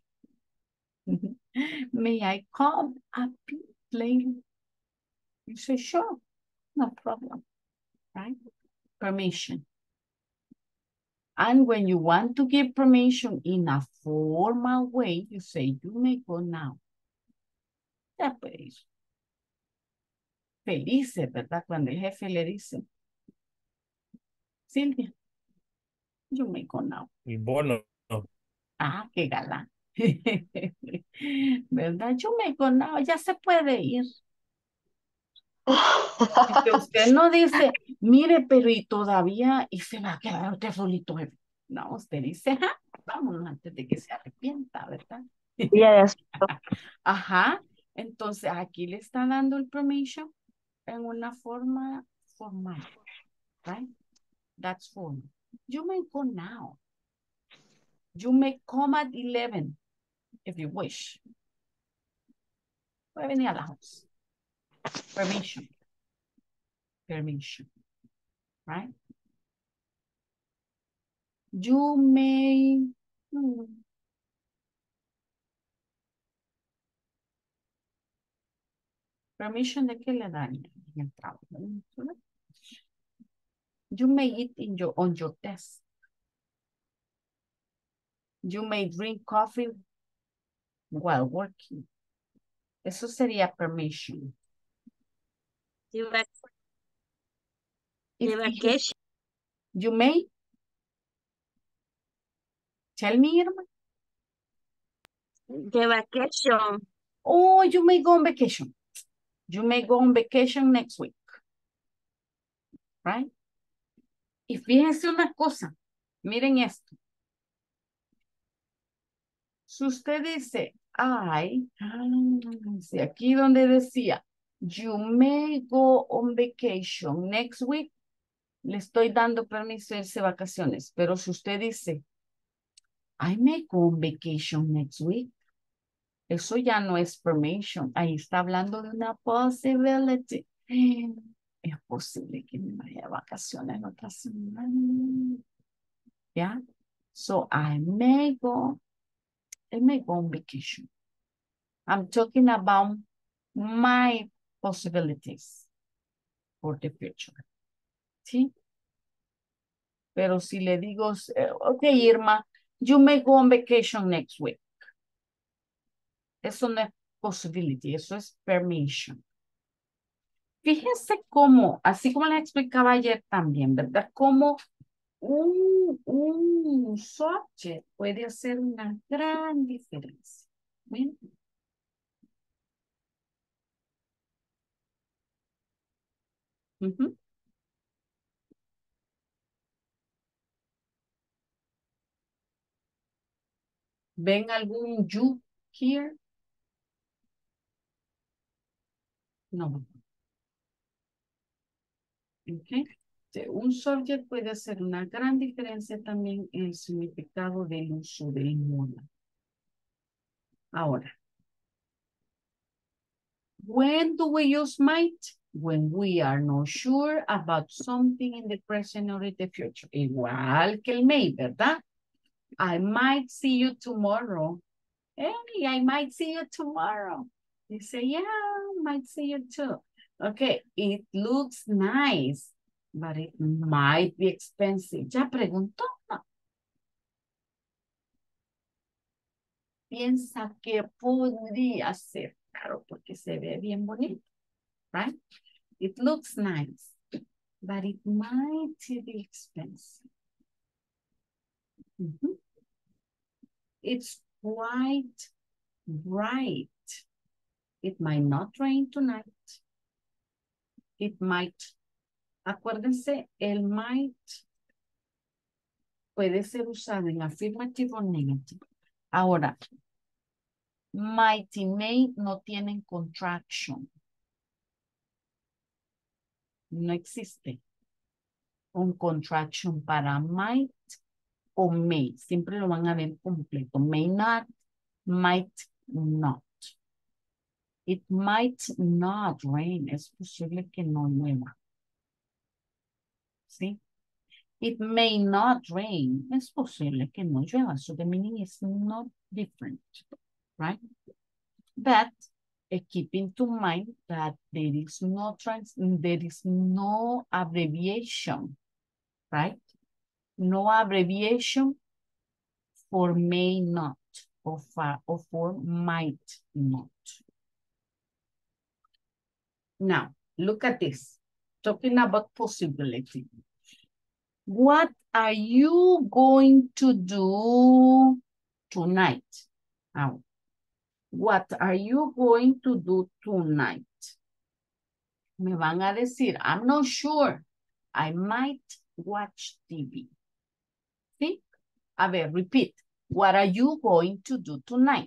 May I come a bit later? You say, sure, no problem, right? Permission. And when you want to give permission in a formal way, you say, you may go now. Ya pues. Felices, ¿verdad? Cuando el jefe le dice, Silvia, you may go now. El bono. Ah, qué galán. ¿Verdad? You may go now, ya se puede ir. Que usted no dice, mire, pero y todavía, y se va a quedar usted solito, jefe. No, usted dice, ajá, vámonos antes de que se arrepienta, ¿verdad? Yes. Ajá, entonces aquí le está dando el permission en una forma formal, right? That's formal. You may go now. You may come at eleven, if you wish. Puede venir a la house. Permission. Permission, right? You may... Hmm. Permission de qué le dan en el trabajo. You may eat in your, on your desk. You may drink coffee while working. Eso sería permission. The, vac If the vacation. You may. Tell me, Irma. The vacation. Oh, you may go on vacation. You may go on vacation next week. Right? Y fíjense una cosa. Miren esto. Si usted dice, I, sí, aquí donde decía, you may go on vacation next week, le estoy dando permiso de irse de vacaciones. Pero si usted dice, I may go on vacation next week, eso ya no es permission. Ahí está hablando de una possibility. Es posible que me vaya de vacaciones en otra semana. ¿Ya? So I may go, I may go on vacation. I'm talking about my possibilities for the future. ¿Sí? Pero si le digo, ok, Irma, you may go on vacation next week. Eso no es possibility, eso es permission. Fíjense cómo, así como les explicaba ayer también, ¿verdad? Cómo un, un subject puede hacer una gran diferencia. ¿Ven? Uh-huh. ¿Ven algún you here? No. Okay. Un subject puede hacer una gran diferencia también en el significado del uso del mono. Ahora, when do we use might? When we are not sure about something in the present or in the future. Igual que el may, ¿verdad? I might see you tomorrow. Hey, I might see you tomorrow. You say, yeah, I might see you too. Okay, it looks nice, but it might be expensive. ¿Ya preguntó? No. Piensa que podría ser caro porque se ve bien bonito, right? It looks nice, but it might be expensive. Mhm. It's quite bright. It might not rain tonight. It might. Acuérdense, el might puede ser usado en afirmativo o negativo. Ahora, might y may no tienen contraction. No existe un contraction para might o may. Siempre lo van a ver completo. May not, might not. It might not rain. Es posible que no llueva. ¿Sí? It may not rain. Es posible que no llueva. So the meaning is not different. Right? But uh, keep into mind that there is no trans there is no abbreviation. Right? No abbreviation for may not or for, or for might not. Now, look at this. Talking about possibility. What are you going to do tonight? Now, what are you going to do tonight? Me van a decir, I'm not sure. I might watch T V. ¿Sí? A ver, repeat. What are you going to do tonight?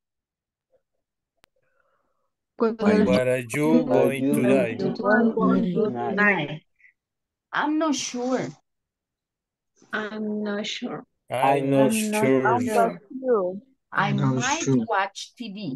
What are you What are you going to going do? to do tonight? I'm not sure. I'm not sure. I'm not sure. I'm not sure. I Not might sure. watch T V.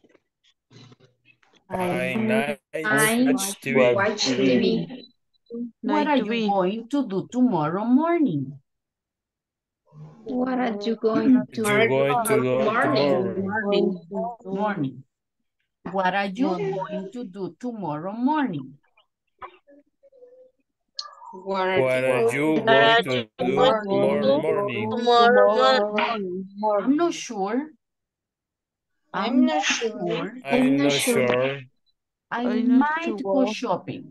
I might I watch T V. Watch watch T T V. V. What Night are to you be. going to do tomorrow morning? What are you going What to you going to do morning? tomorrow? Morning. What are you going to do tomorrow morning? What are What are you What going are to you do going to tomorrow do morning? tomorrow morning? I'm not sure. I'm I'm not not sure. sure. I'm not sure. I I'm not might go sure. shopping.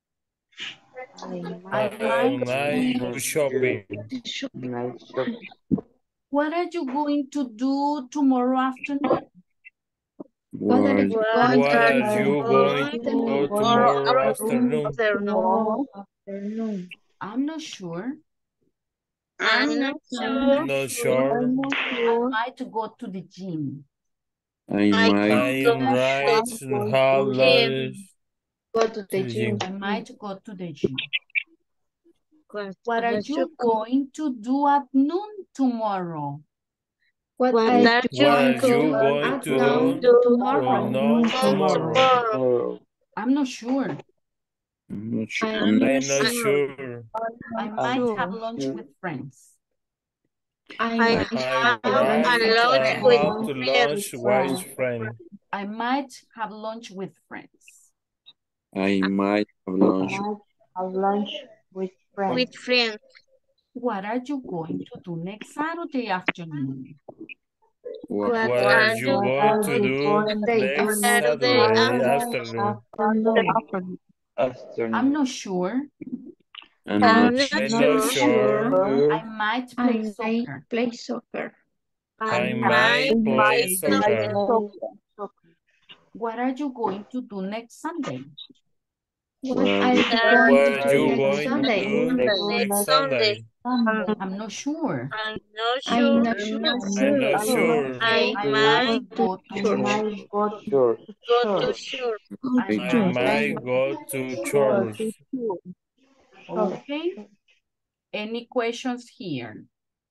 I I might might go go shopping. Night shop. What are you going to do tomorrow afternoon? What are you What going What to are do you going to do tomorrow tomorrow afternoon? afternoon? afternoon? I'm not sure. I'm not sure. I'm not sure. I'm not I sure. might go to the gym. I I might, I go might to have the gym. lunch Go to to the the gym. gym. I might go to the gym. What What are are you you going to do at noon tomorrow? What What are you are What are going you to you do going at to noon do do for tomorrow? lunch tomorrow? tomorrow? Oh, I'm not sure. I'm not sure. I'm I'm not, I'm not not sure. sure. I I'm might not have sure. lunch sure. with friends. I I might I have have a lunch might with lunch uh, friends. with have to lunch friends. with friend. I might have lunch with friends. I might have lunch. Have lunch with friends. With friends. What are you going to do next Saturday afternoon? What What What are are you you going to going do to Saturday do next Saturday Saturday afternoon? afternoon? Afternoon. Afternoon. I'm not sure. I'm I'm not not sure. I'm I'm not not sure. sure. sure. I might I play might soccer. play soccer. I I might might play play soccer. soccer. What are you going to do next Sunday? What What are are you you What going What to are do you next going to Sunday? do next Sunday? I'm not sure. I'm not I'm sure. not sure. I'm not sure. I I might might go to church. Sure. go to church. I I might. might go to church. Okay. Any questions here?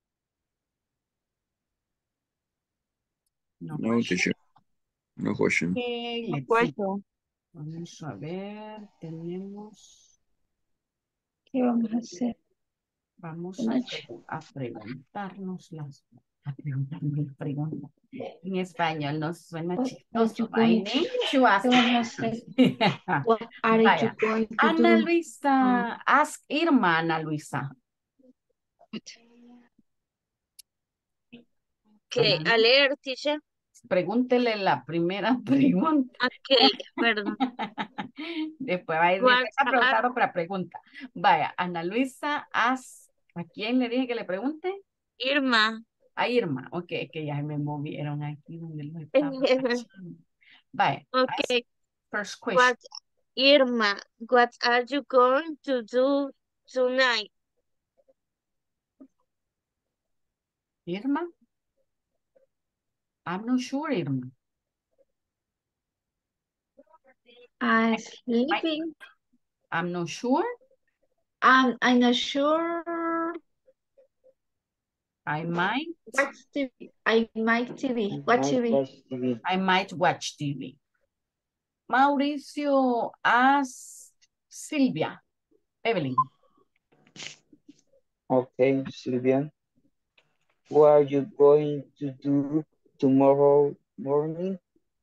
No No, question. teacher. No question. Okay, let's see. Question. Vamos a ver, tenemos, ¿Qué vamos a hacer? vamos a, Noche. pregu- a preguntarnos las, a preguntarnos las preguntas. En español no suena What are chistoso. you ¿Va? En going to English you ask ¿Qué vamos a hacer? questions. What are you Vaya. going to Ana do? Luisa, ask Irma, Ana Luisa. Okay, Ana a leer, teacher. Pregúntele la primera pregunta. Okay, perdón. Después va a ir, What después a preguntar are, otra pregunta. Vaya, Ana Luisa, haz, ¿a quién le dije que le pregunte? Irma? A Irma. Ok, que ya me movieron aquí donde los estaba cachando. Vaya, ask Okay, first question. what Irma, what are you going to do tonight? Irma? I'm not sure, Irma. I'm Mike, sleeping. I'm not sure. Um, I'm not sure. I might. Watch T V. I might T V. Watch Might T V. watch T V. I might watch T V. Mauricio, ask Silvia. Evelyn. Okay, Sylvia. What are you going to do tomorrow morning?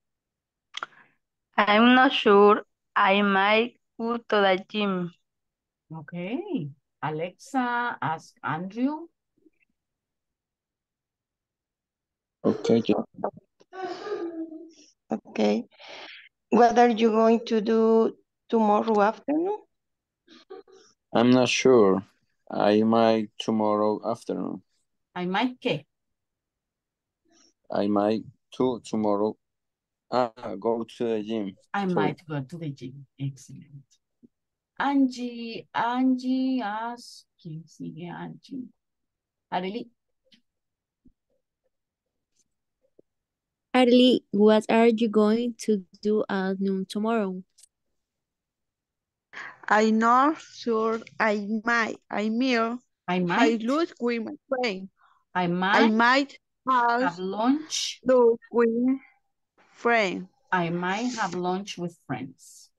I'm not sure. I might go to the gym. Okay. Alexa, ask Andrew. Okay, yeah. Okay. What are you going to do tomorrow afternoon? I'm not sure. I might tomorrow afternoon. I might ¿qué? I might to tomorrow ah, go to the gym. I Sorry. might go to the gym. Excellent. Angie, Angie, ask. ¿Quién sigue Angie? Arely. Arely, what are you going to do at noon tomorrow? I'm not sure. I might. I will. I I might. lose with my friend. I I might might have have lunch. lose with friend. I might have lunch with friends.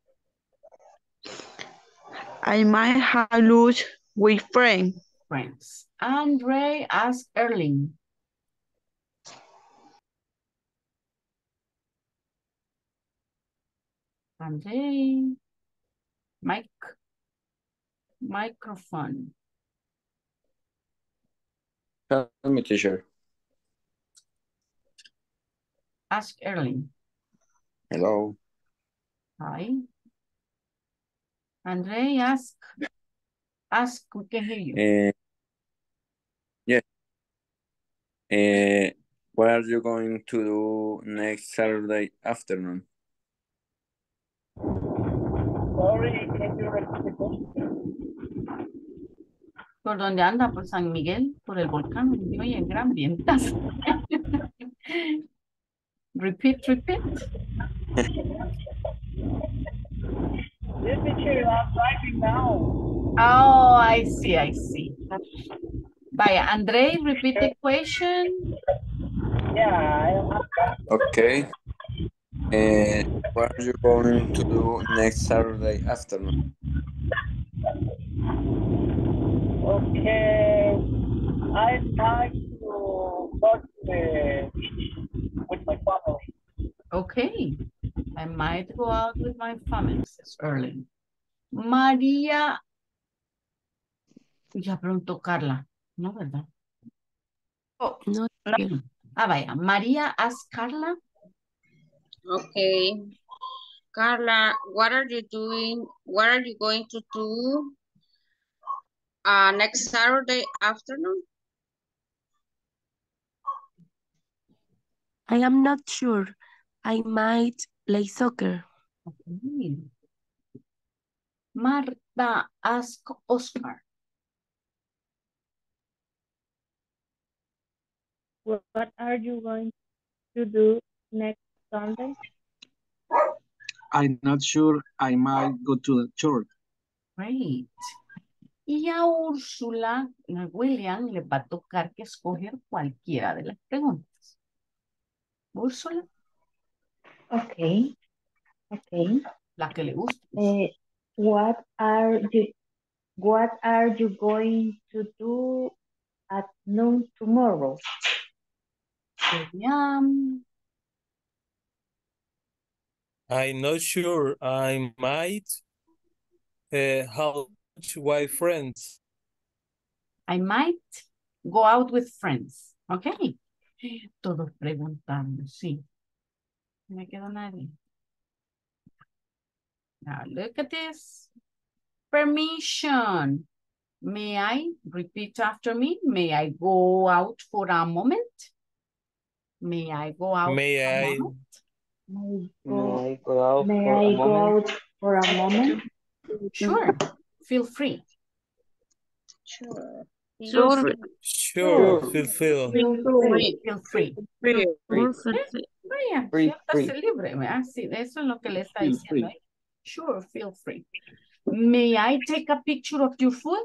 I might have lose with friend. Friends. Andre, ask Erling. Andre. Mic. Microphone. Tell me, teacher. Ask Erling. Hello. Hi. Andre, ask. Ask, we can hear you. Uh, yeah. Uh, what are you going to do next Saturday afternoon? Sorry, can you repeat the question? ¿Por dónde anda? Por San Miguel, por el volcán. Y oye, gran vientazo. Repeat, repeat. This teacher, I'm driving now. Oh, I see, I see. Vaya, Andre, repeat the question. Yeah, I, Okay. Uh, what are you going to do next Saturday afternoon? okay. I like to go to the beach with my family. Okay. I might go out with my family, says Erling. María. Ya preguntó Carla. No, ¿verdad? Oh, no. Ah, vaya. María, ask Carla. Okay. Carla, what are you doing? What are you going to do uh, next Saturday afternoon? I am not sure. I might play soccer. Okay. Marta, ask Oscar. What are you going to do next Sunday? I'm not sure. I might go to the church. Great. Y a Úrsula, a William, le va a tocar que escoger cualquiera de las preguntas. Úrsula, Okay. Okay. la que le guste. Uh, what are you What are you going to do at noon tomorrow? William, I'm not sure. I might uh, have white friends. I might go out with friends. Ok. Todos preguntando, sí. No me quedó nadie. Now look at this. Permission. May I repeat after me? May I go out for a moment? May I go out May for a I? moment? May May I go out may for a I go moment? out for a moment? Sure, feel free. Sure. Feel free. Sure, Sure. fulfill. Feel free. Feel free. Free. Feel free. Vaya, Free, siéntase free. libre, ¿verdad? Sí, eso es lo que le está Feel diciendo. free. ¿eh? Sure, feel free. May I take a picture of your food?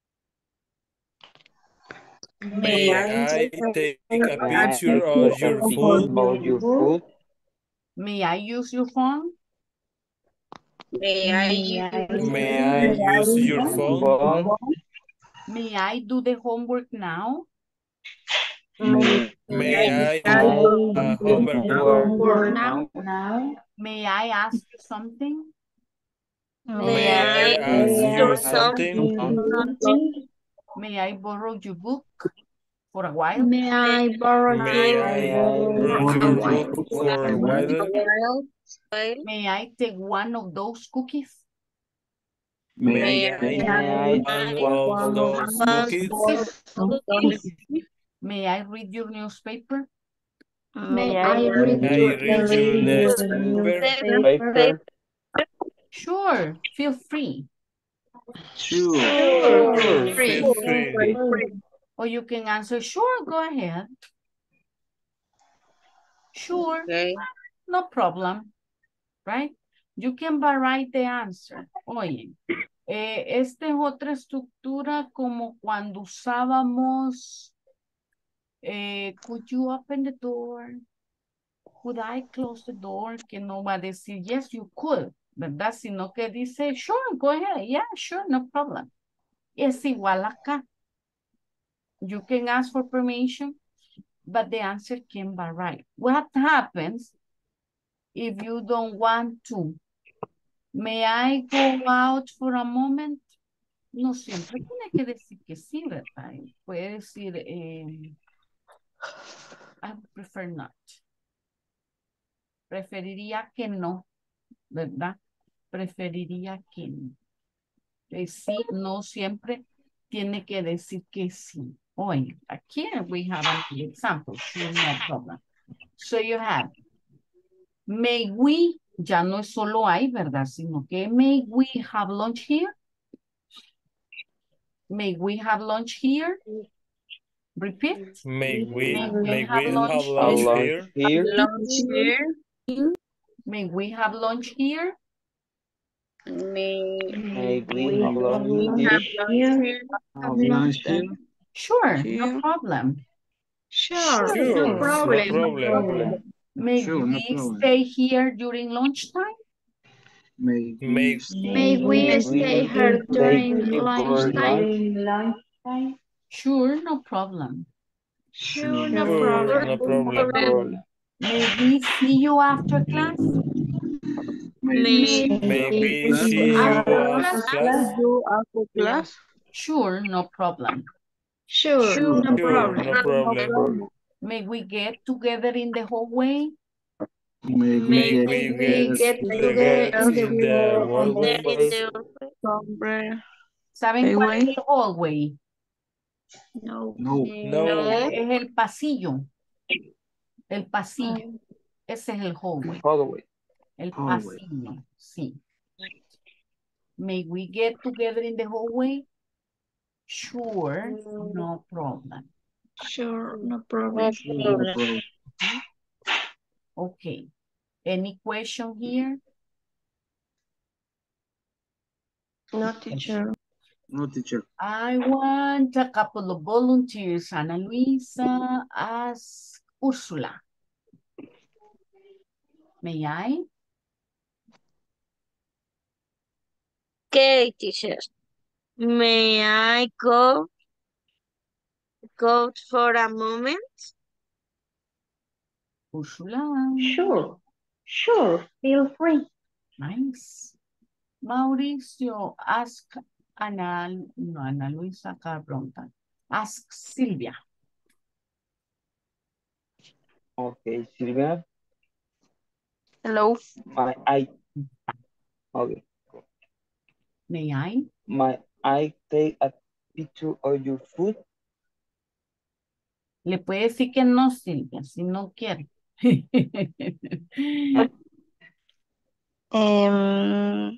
May I take a May I picture take of a your picture food? of your food? May I use your phone? May I use May May I I use use your your phone? phone? May I do the homework now? May May I I do do a the homework now? homework now? Now, May I ask you something? May I ask May you I ask something? something? May I borrow your book for a while? May I borrow May your I May I borrow your book for for a a while? while? May I take one of those cookies? May May I I May One I of one those cookies? cookies? May I read your newspaper? May I I read I your read your newspaper? newspaper? Paper? Sure, feel free. sure? Sure, Free. feel free. Or you can answer, sure, go ahead. Sure, Okay. no problem, right? You can vary the answer. Oye, eh, esta es otra estructura como cuando usábamos, eh, could you open the door? Could I close the door? Que no va a decir, yes, you could, ¿verdad? Sino que dice, sure, go ahead. Yeah, sure, no problem. Es igual acá. You can ask for permission, but the answer can vary. What happens if you don't want to? May I go out for a moment? No siempre tiene que decir que sí, ¿verdad? Puede decir, eh, I prefer not. Preferiría que no, ¿verdad? Preferiría que no. Eh, sí, no siempre tiene que decir que sí. Oye, aquí we have an example. Sure, no problem. So you have, may we, ya no es solo hay, ¿verdad? Sino que may we have lunch here? May we have lunch here? Repeat. May we, May we may have we lunch have A lunch lunch here? here? Lunch here. May we have lunch here? May May we we have we lunch lunch have here? lunch here? Have lunch here? Sure, no Sure. problem. Sure, no Sure, no problem. problem. Problem. May Sure, no we problem. stay here during lunchtime? May we May, May may we May stay we here stay during here for lunchtime? lunch? lunchtime? Sure, no problem. Sure, no Sure, sure, problem. no no problem. problem. May we see you after class? May we May see you May after we class? see you After after class? class? Do after class? Sure, no problem. Sure, Sure, no no Sure, problem. no problem. May we get together in the hallway? May we May get we May we get get together together in the in the hallway? there in hallway? the Somewhere. ¿Saben cuál es Highway. el hallway? No. no? No. Es el pasillo. El pasillo. Ese es el hallway. Hallway. El Hallway. pasillo, sí. May we get together in the hallway? Sure, no problem. Sure, no problem. Sure, no problem. Okay. Any question here? No, teacher. No, teacher. I want a couple of volunteers. Ana Luisa, ask Ursula. May I? Okay, teacher. May I go go for a moment? Ursula. Sure. Sure. Feel free. Nice. Mauricio, ask Ana, no, Ana Luisa Carbronta. Ask Silvia. Okay, Silvia. Hello. I, I Okay. May I? May I take a picture of your food? Le puede decir que no, Silvia, si no quiere. Em,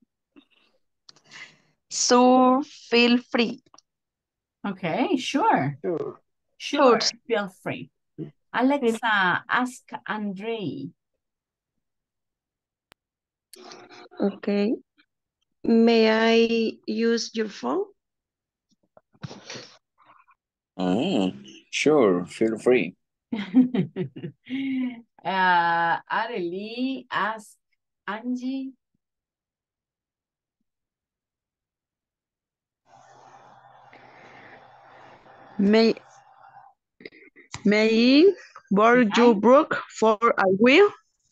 so feel free. Okay, sure. Sure. Sure, Sure. feel free. Feel- Alexa, ask Andre. Okay. May I use your phone? Ah, sure, feel free. uh, Arely, ask Angie. May May I borrow May your I? book for a while?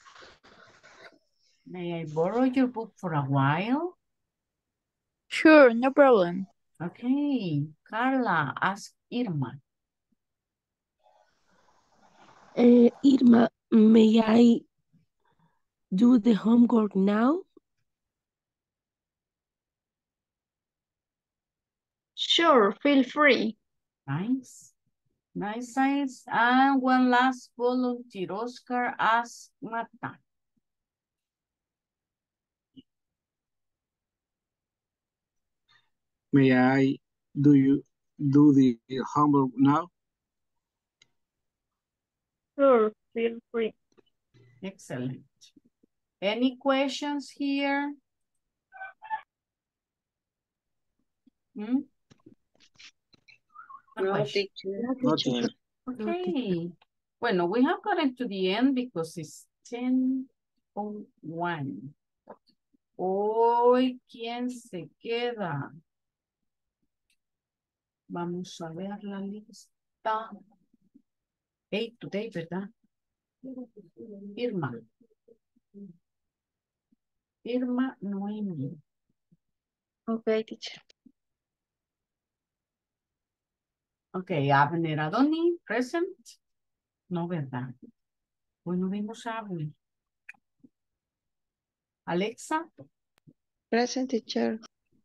May I borrow your book for a while? Sure, no problem. Okay, Carla, ask Irma. Uh, Irma, may I do the homework now? Sure, feel free. Nice. Nice, nice. And one last volunteer, Oscar, ask Marta. May I do you do the homework now? Sure, feel free. Excellent. Any questions here? Hmm? No No, question. teacher. No, No, teacher. teacher. Okay. Bueno, we have gotten to the end because it's ten oh one. Hoy, ¿quién se queda? Vamos a ver la lista. Eight today, ¿verdad? Irma. Irma Noemi. Okay, teacher. Ok, Abner Adoni, present. No, ¿verdad? Hoy no vimos a Abner. Alexa, Present teacher.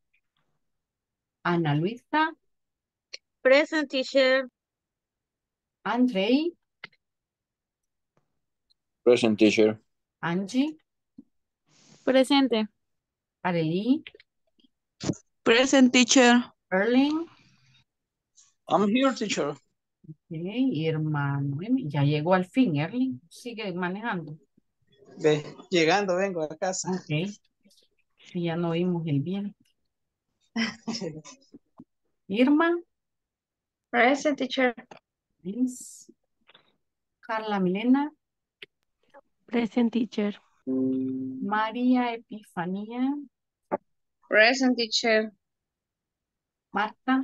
Ana Luisa, Present, teacher. Andrei, Present teacher. Angie, Presente. Arely, Present teacher. Erling, I'm here, teacher. okay, Irma Noemi. Ya llegó al fin, Erling. Sigue manejando. Ve, llegando, vengo a casa. Ok. Sí, ya no oímos el bien. Irma, Present, teacher. Liz, Carla Milena, Present, teacher. María Epifanía, Present, teacher. Marta,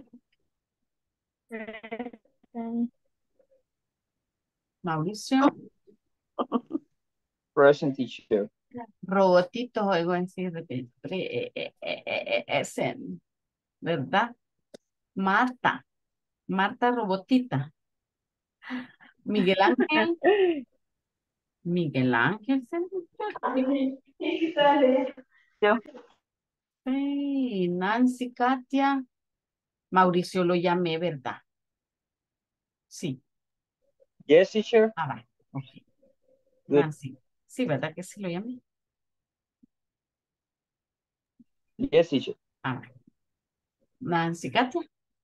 Present. Mauricio, Present teacher. Robotito, oigo decir, repite, pre- eh, eh, eh, eh, ese, ¿verdad? Marta, Marta Robotita, Miguel Ángel, Miguel Ángel, se me Yo. Sí, Nancy, Katia, Mauricio lo llamé, ¿verdad? Sí, Yes, teacher. ah, va, ok. Good. Nancy, sí, ¿verdad que sí lo llamé? Yes, teacher. Ah, va. Nancy, Katia.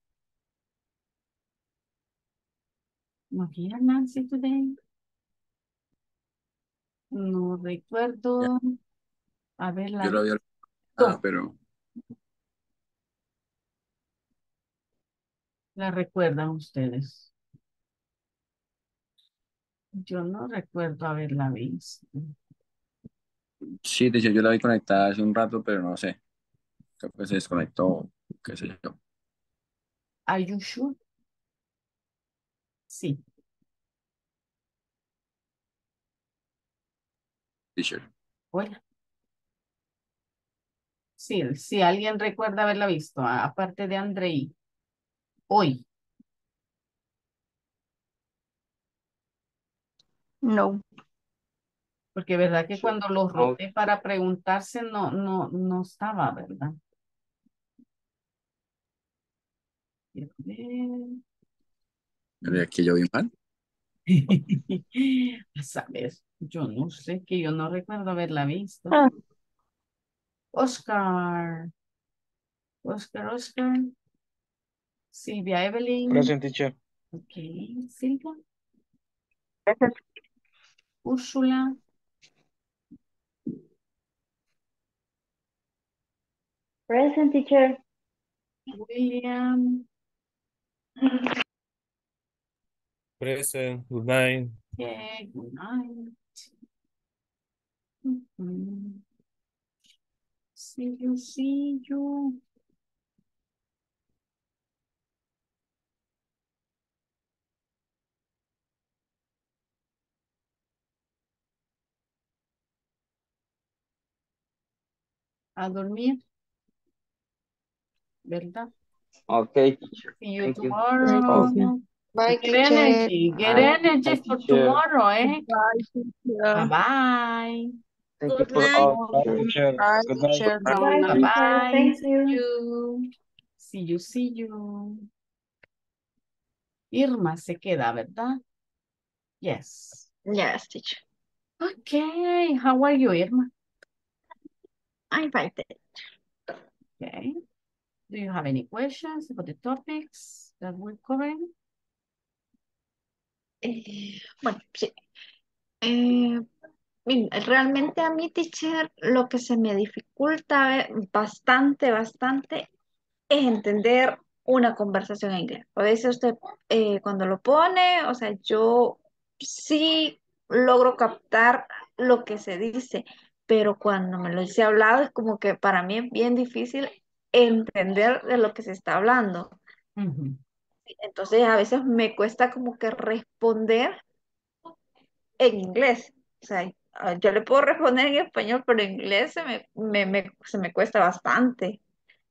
No here, Nancy, today. No Ya, recuerdo. A ver, la yo lo había visto. ah, pero La recuerdan ustedes. Yo no recuerdo haberla visto. sí, teacher, yo la vi conectada hace un rato, pero no sé. Creo que se desconectó, qué sé yo. Are you sure? Sí. Teacher. Hola. Sí, si alguien recuerda haberla visto, a- aparte de Andrei, hoy. No. Porque verdad que Sure. cuando los Oh, roté para preguntarse no, no, no estaba, ¿verdad? Quiero ver. ¿Pero aquí yo vi mal? A saber, yo no sé, que yo no recuerdo haberla visto. Ah, Oscar, Oscar, Oscar, Silvia Evelyn, Present, teacher. ok, Silvia, present. Úrsula, Present teacher. William, Present, good night. yeah, good night. Mhm. See you, see you. A dormir, ¿verdad? okay, teacher. See you Thank you. Bye, tomorrow. teacher. Bye, Get teacher. energy, get Bye. Bye, energy for teacher. tomorrow, eh? Bye, teacher. Bye-bye. Thank you Good for night. all. Bye, teacher. Bye, Good night. teacher. Bye. Bye, Bye. teacher. Bye-bye. Thank See you. you. See you, see you. Irma se queda, ¿verdad? Yes. Yes, teacher. Okay. How are you, Irma? I'm fine. Okay. Do you have any questions about the topics that we're covering? Eh, bueno, sí. Eh, Bien, realmente a mí, teacher, lo que se me dificulta eh, bastante, bastante es entender una conversación en inglés. A veces usted eh, cuando lo pone, o sea, yo sí logro captar lo que se dice, pero cuando me lo dice hablado es como que para mí es bien difícil entender de lo que se está hablando. Ujú. Entonces a veces me cuesta como que responder en inglés. O sea, ah, yo le puedo responder en español, pero en inglés se me, me, me- se me cuesta bastante.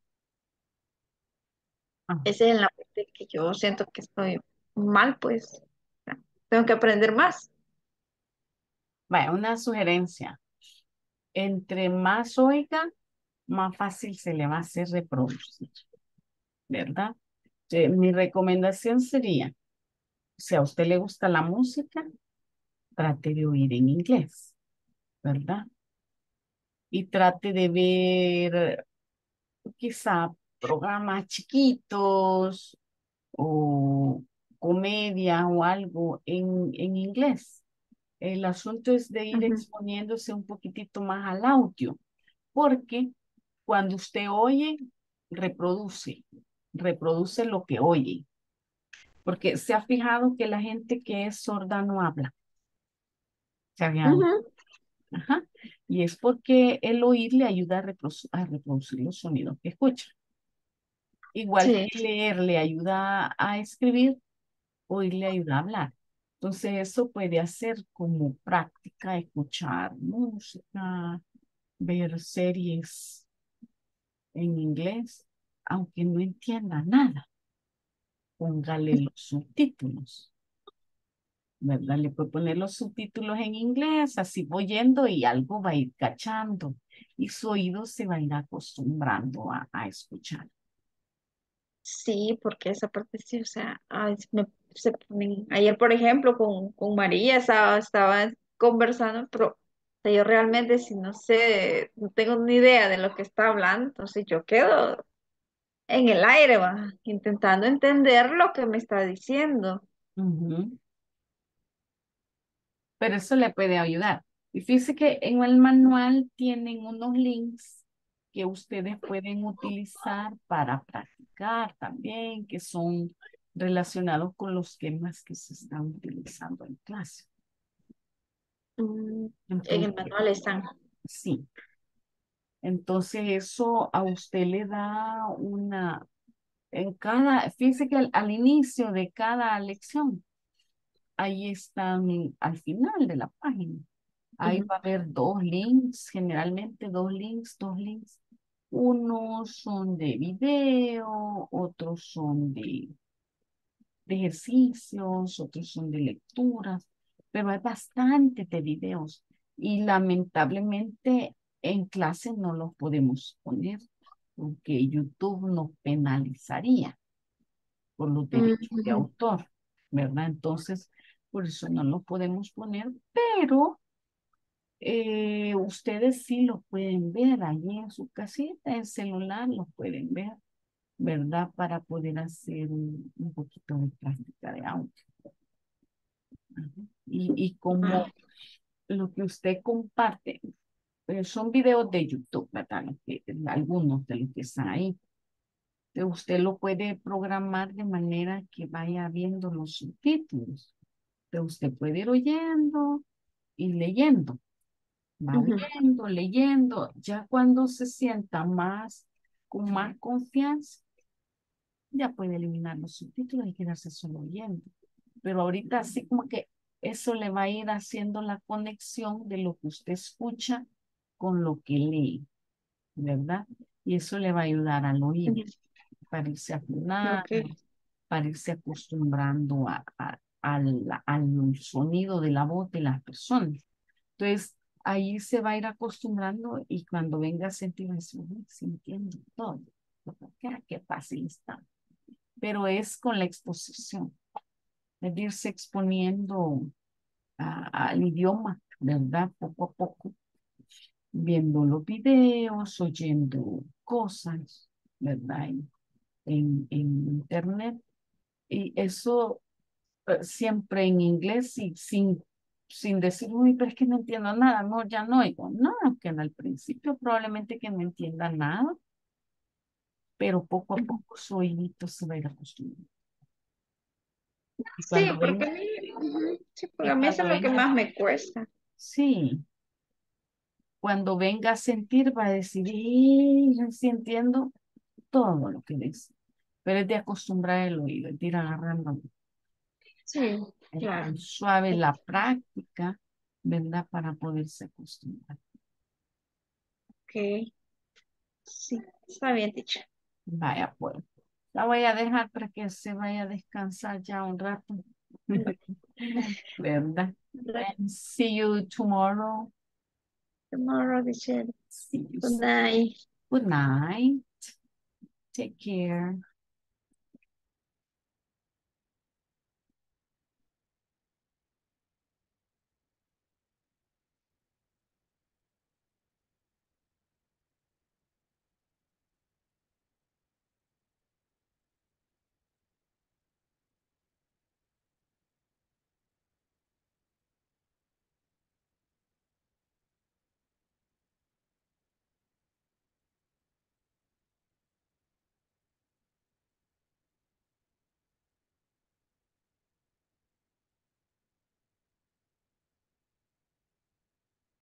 Ah, Esa es la parte que yo siento que estoy mal, pues. Tengo que aprender más. Vaya, una sugerencia. Entre más oiga, más fácil se le va a hacer reproducir, ¿verdad? Eh, mi recomendación sería, si a usted le gusta la música, trate de oír en inglés, ¿verdad? Y trate de ver quizá programas chiquitos o comedia o algo en, en inglés. El asunto es de ir Ujú. exponiéndose un poquitito más al audio, porque cuando usted oye, reproduce, reproduce lo que oye, porque se ha fijado que la gente que es sorda no habla. ¿Se habían? Ujú. Ajá. Y es porque el oír le ayuda a reproducir, a reproducir los sonidos que escucha. Igual Sí. que leer le ayuda a escribir, oír le ayuda a hablar. Entonces eso puede hacer como práctica, escuchar música, ver series en inglés, aunque no entienda nada. Póngale los subtítulos, ¿verdad? Le puede poner los subtítulos en inglés, así voy yendo y algo va a ir cachando y su oído se va a ir acostumbrando a, a escuchar. Sí, porque esa parte sí, o sea, ay, se me- se ponen- ayer, por ejemplo, con, con María estaba, estaba conversando, pero o sea, yo realmente si no sé, no tengo ni idea de lo que está hablando, entonces yo quedo en el aire, va, intentando entender lo que me está diciendo. Ujú. Pero eso le puede ayudar. Y fíjese que en el manual tienen unos links que ustedes pueden utilizar para practicar también, que son relacionados con los temas que se están utilizando en clase. Mm, en el Entonces, manual están. sí. Entonces eso a usted le da una, en cada, fíjese que al, al inicio de cada lección, ahí están al final de la página. Ahí Ujú. va a haber dos links, generalmente dos links, dos links. Unos son de video, otros son de, de ejercicios, otros son de lecturas, pero hay bastante de videos Y lamentablemente en clase no los podemos poner porque YouTube nos penalizaría por los derechos de Ujú. autor, ¿verdad? Entonces, por eso no los podemos poner, pero eh, ustedes sí los pueden ver allí en su casita, en celular los pueden ver, ¿verdad? Para poder hacer un, un poquito de práctica de audio. Ujú. Y, y como Ah, lo que usted comparte, eh, son videos de YouTube, ¿verdad? Los que- algunos de los que están ahí. Entonces, usted lo puede programar de manera que vaya viendo los subtítulos. Entonces, usted puede ir oyendo y leyendo. Va ujú. oyendo, leyendo. Ya cuando se sienta más, con más confianza, ya puede eliminar los subtítulos y quedarse solo oyendo. Pero ahorita así como que eso le va a ir haciendo la conexión de lo que usted escucha con lo que lee, ¿verdad? Y eso le va a ayudar al oído Ujú. para irse Ok. afinando, para irse acostumbrando a, a- al, al sonido de la voz de las personas. Entonces, ahí se va a ir acostumbrando y cuando venga a sentir eso, "Uy, sí entiendo todo. Qué, qué fácil está". Pero es con la exposición, es de irse exponiendo a- al idioma, ¿verdad? Poco a poco, viendo los videos, oyendo cosas, ¿verdad? En, en, en internet. Y eso eh, siempre en inglés y sin, sin decir, uy, pero es que no entiendo nada, no, ya no oigo. No, que en el principio probablemente que no entienda nada, pero poco a Ujú. poco su oídito se va a ir acostumbrando. Y Sí, cuando porque ven, a mí, ujú, sí, porque y a mí eso cuando es lo que venga, más me cuesta. sí, cuando venga a sentir va a decir, "Eh, yo sí entiendo todo lo que dice". Pero es de acostumbrar el oído, es de ir agarrando. Sí, Es claro. tan suave la práctica, ¿verdad? Para poderse acostumbrar. Ok, sí, está bien, teacher. Vaya, pues. La voy a dejar para que se vaya a descansar ya un rato. ¿Verdad? And see you tomorrow. Tomorrow, teacher. See you Good soon. night. Good night. Take care.